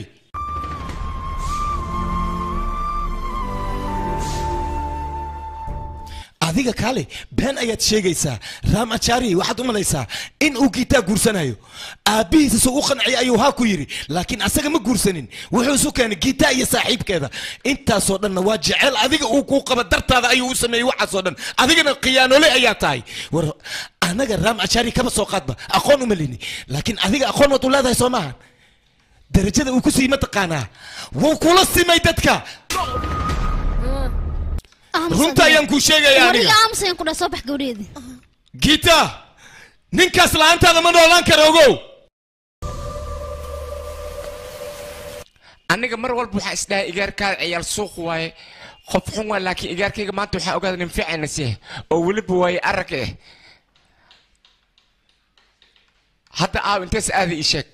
هذيك كالي بين أيات شيء جيسا رام أشاري واحد أم ليسا إن أوجيتا جورسنايو أبي سوقن عي أيوها كويري لكن أسأل ما جورسنين وحسوا كان جيتا يصاحب كذا أنت صدنا واجعل هذيك أوكوكا بدرت هذا أيوه سمي واحد صدنا هذيك القيانة لي أياتاي ور أنا جرام أشاري كم سوقات با أخون مليني لكن هذيك أخون وطلع هذا سماها درجة وكسي ما تقانا وكل السمايتك runta ayaan ku sheegaya aniga wariga amsan ku soo bax gawreedi gita ninkaas laantaada ma noolaan karo ogow aniga mar walba waxa isdhaa igaarka ciyaal suuq waaye qof xun waa laakiin igaarkayga maanta waxa ogaada in fiicana si oo waliba way arag eh hadda aaw intaas aadi ii sheeg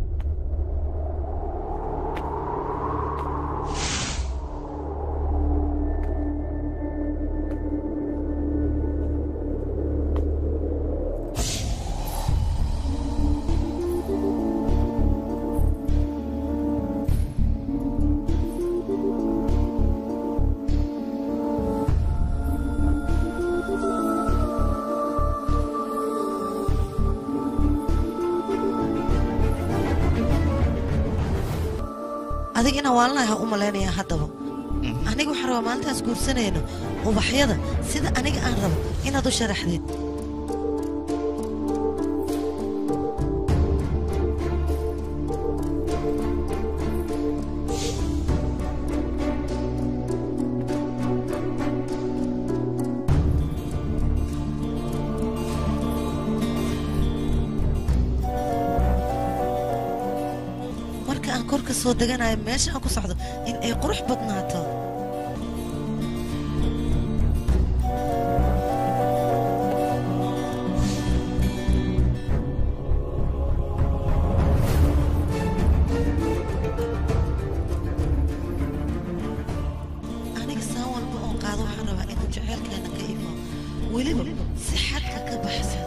adiga ina waalnahay u maleynaya haddaba aniga waxaan rabaa maalintaas guursanayno ubaxyada sida aniga aan rabo inaad u sharaxdeed korka soo deganayo meesha aan ku socdo in ay qurux badnaato aniga saan walba oon qaado waxaan rabaa inuu jaceylkeena ka imo weliba si xadka ka baxsan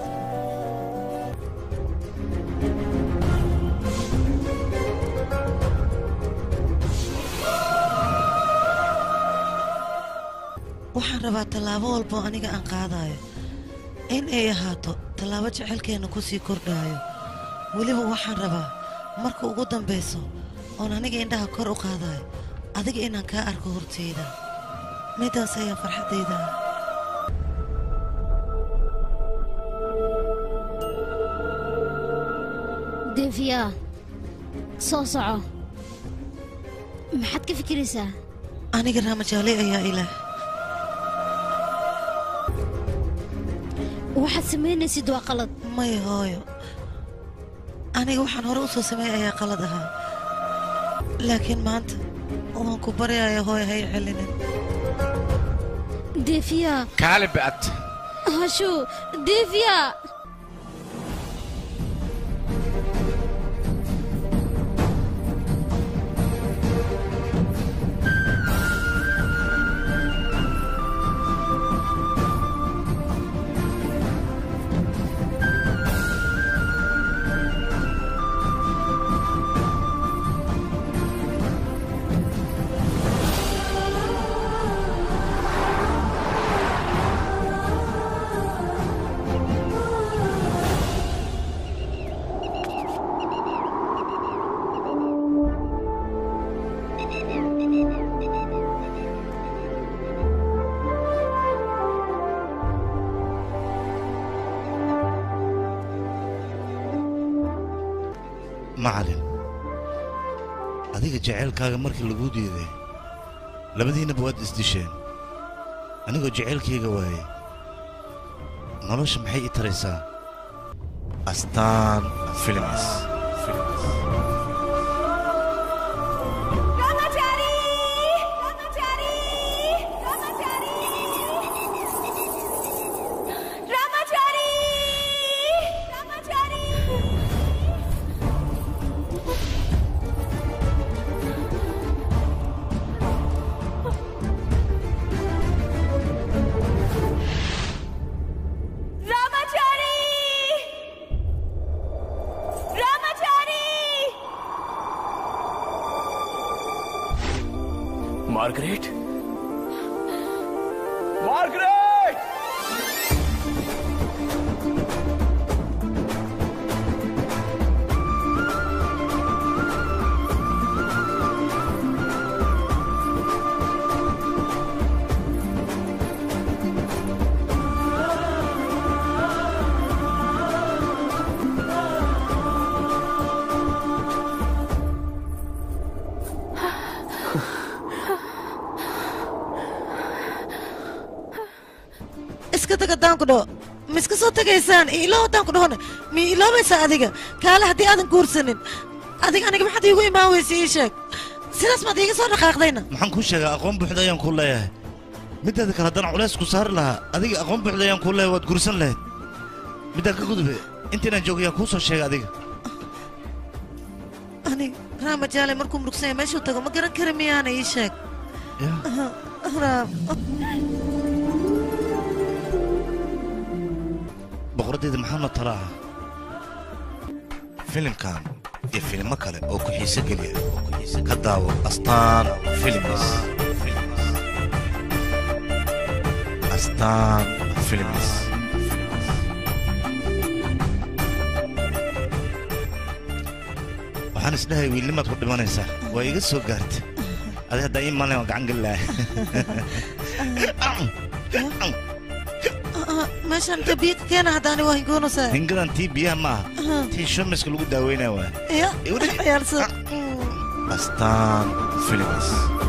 waxaan rabaa tallaabo walbo aniga aan qaadayo in ay ahaato tallaabo jecelkeena ku sii kordhaayo weliba waxaan rabaa marka ugu dambayso oon aniga indhaha kor u qaadayo adiga inaan kaa arko horteyda midaas ayaa farxaddayda deefiya soo soco maxaad ka fikiraysaa aniga raamajaale ayaa ilaah waxaad samaynaysid waa qalad may hooyo aniga waxaan hore u soo sameeyay ayaa qalad ahaa laakiin maanta waan ku baryayaa hooyo hay celinin deefiya kaale ba'ad hashu deefiya macalin adiga jaceylkaaga markii lagu diiday labadiinaba waad isdisheen anigoo jaceylkayga waayey nolosha maxay ii taraysaa astaan films Margaret Margaret iska tag haddaan ku dhaho ma iska soo tagaysaan ilaa haddaan ku dhahona mi iloobaysaa adiga kaale haddii aadan guursanin adiga aniga maxaad iigu imaan weysa ii sheeg sidaas maad iiga soo dhaqaaqdayna maxaan kuu sheegaa aqoon buuxda ayaan kuu leeyahay midaada kale haddana culays ku saari lahaa adiga aqoon buuxda ayaan kuu leeyahay waad guursan lahayd midaan ka gudube intaynaan joogayaan kuu soo sheega adiga anig raama jaale markuu murugsanya meeshuu tago ma garan kara miyaana ii sheeg raam boqoraddeeda maxaa noo tala ah filimkan iyo filimo kale oo ku xiise geliya ka daawo astaan films astaan films waxaan isdhahay wiilnimaad ku dhimanaysaa waa iga soo gaarta adi haddaa ii maalin waa gacan geli lahay meeshaan inta biyo ka keena haddaani waa hingoonaysaa hingadan tii biyaha ma aha tii shomiska lagu daaweynaya waa ya ciyaalsa astaan films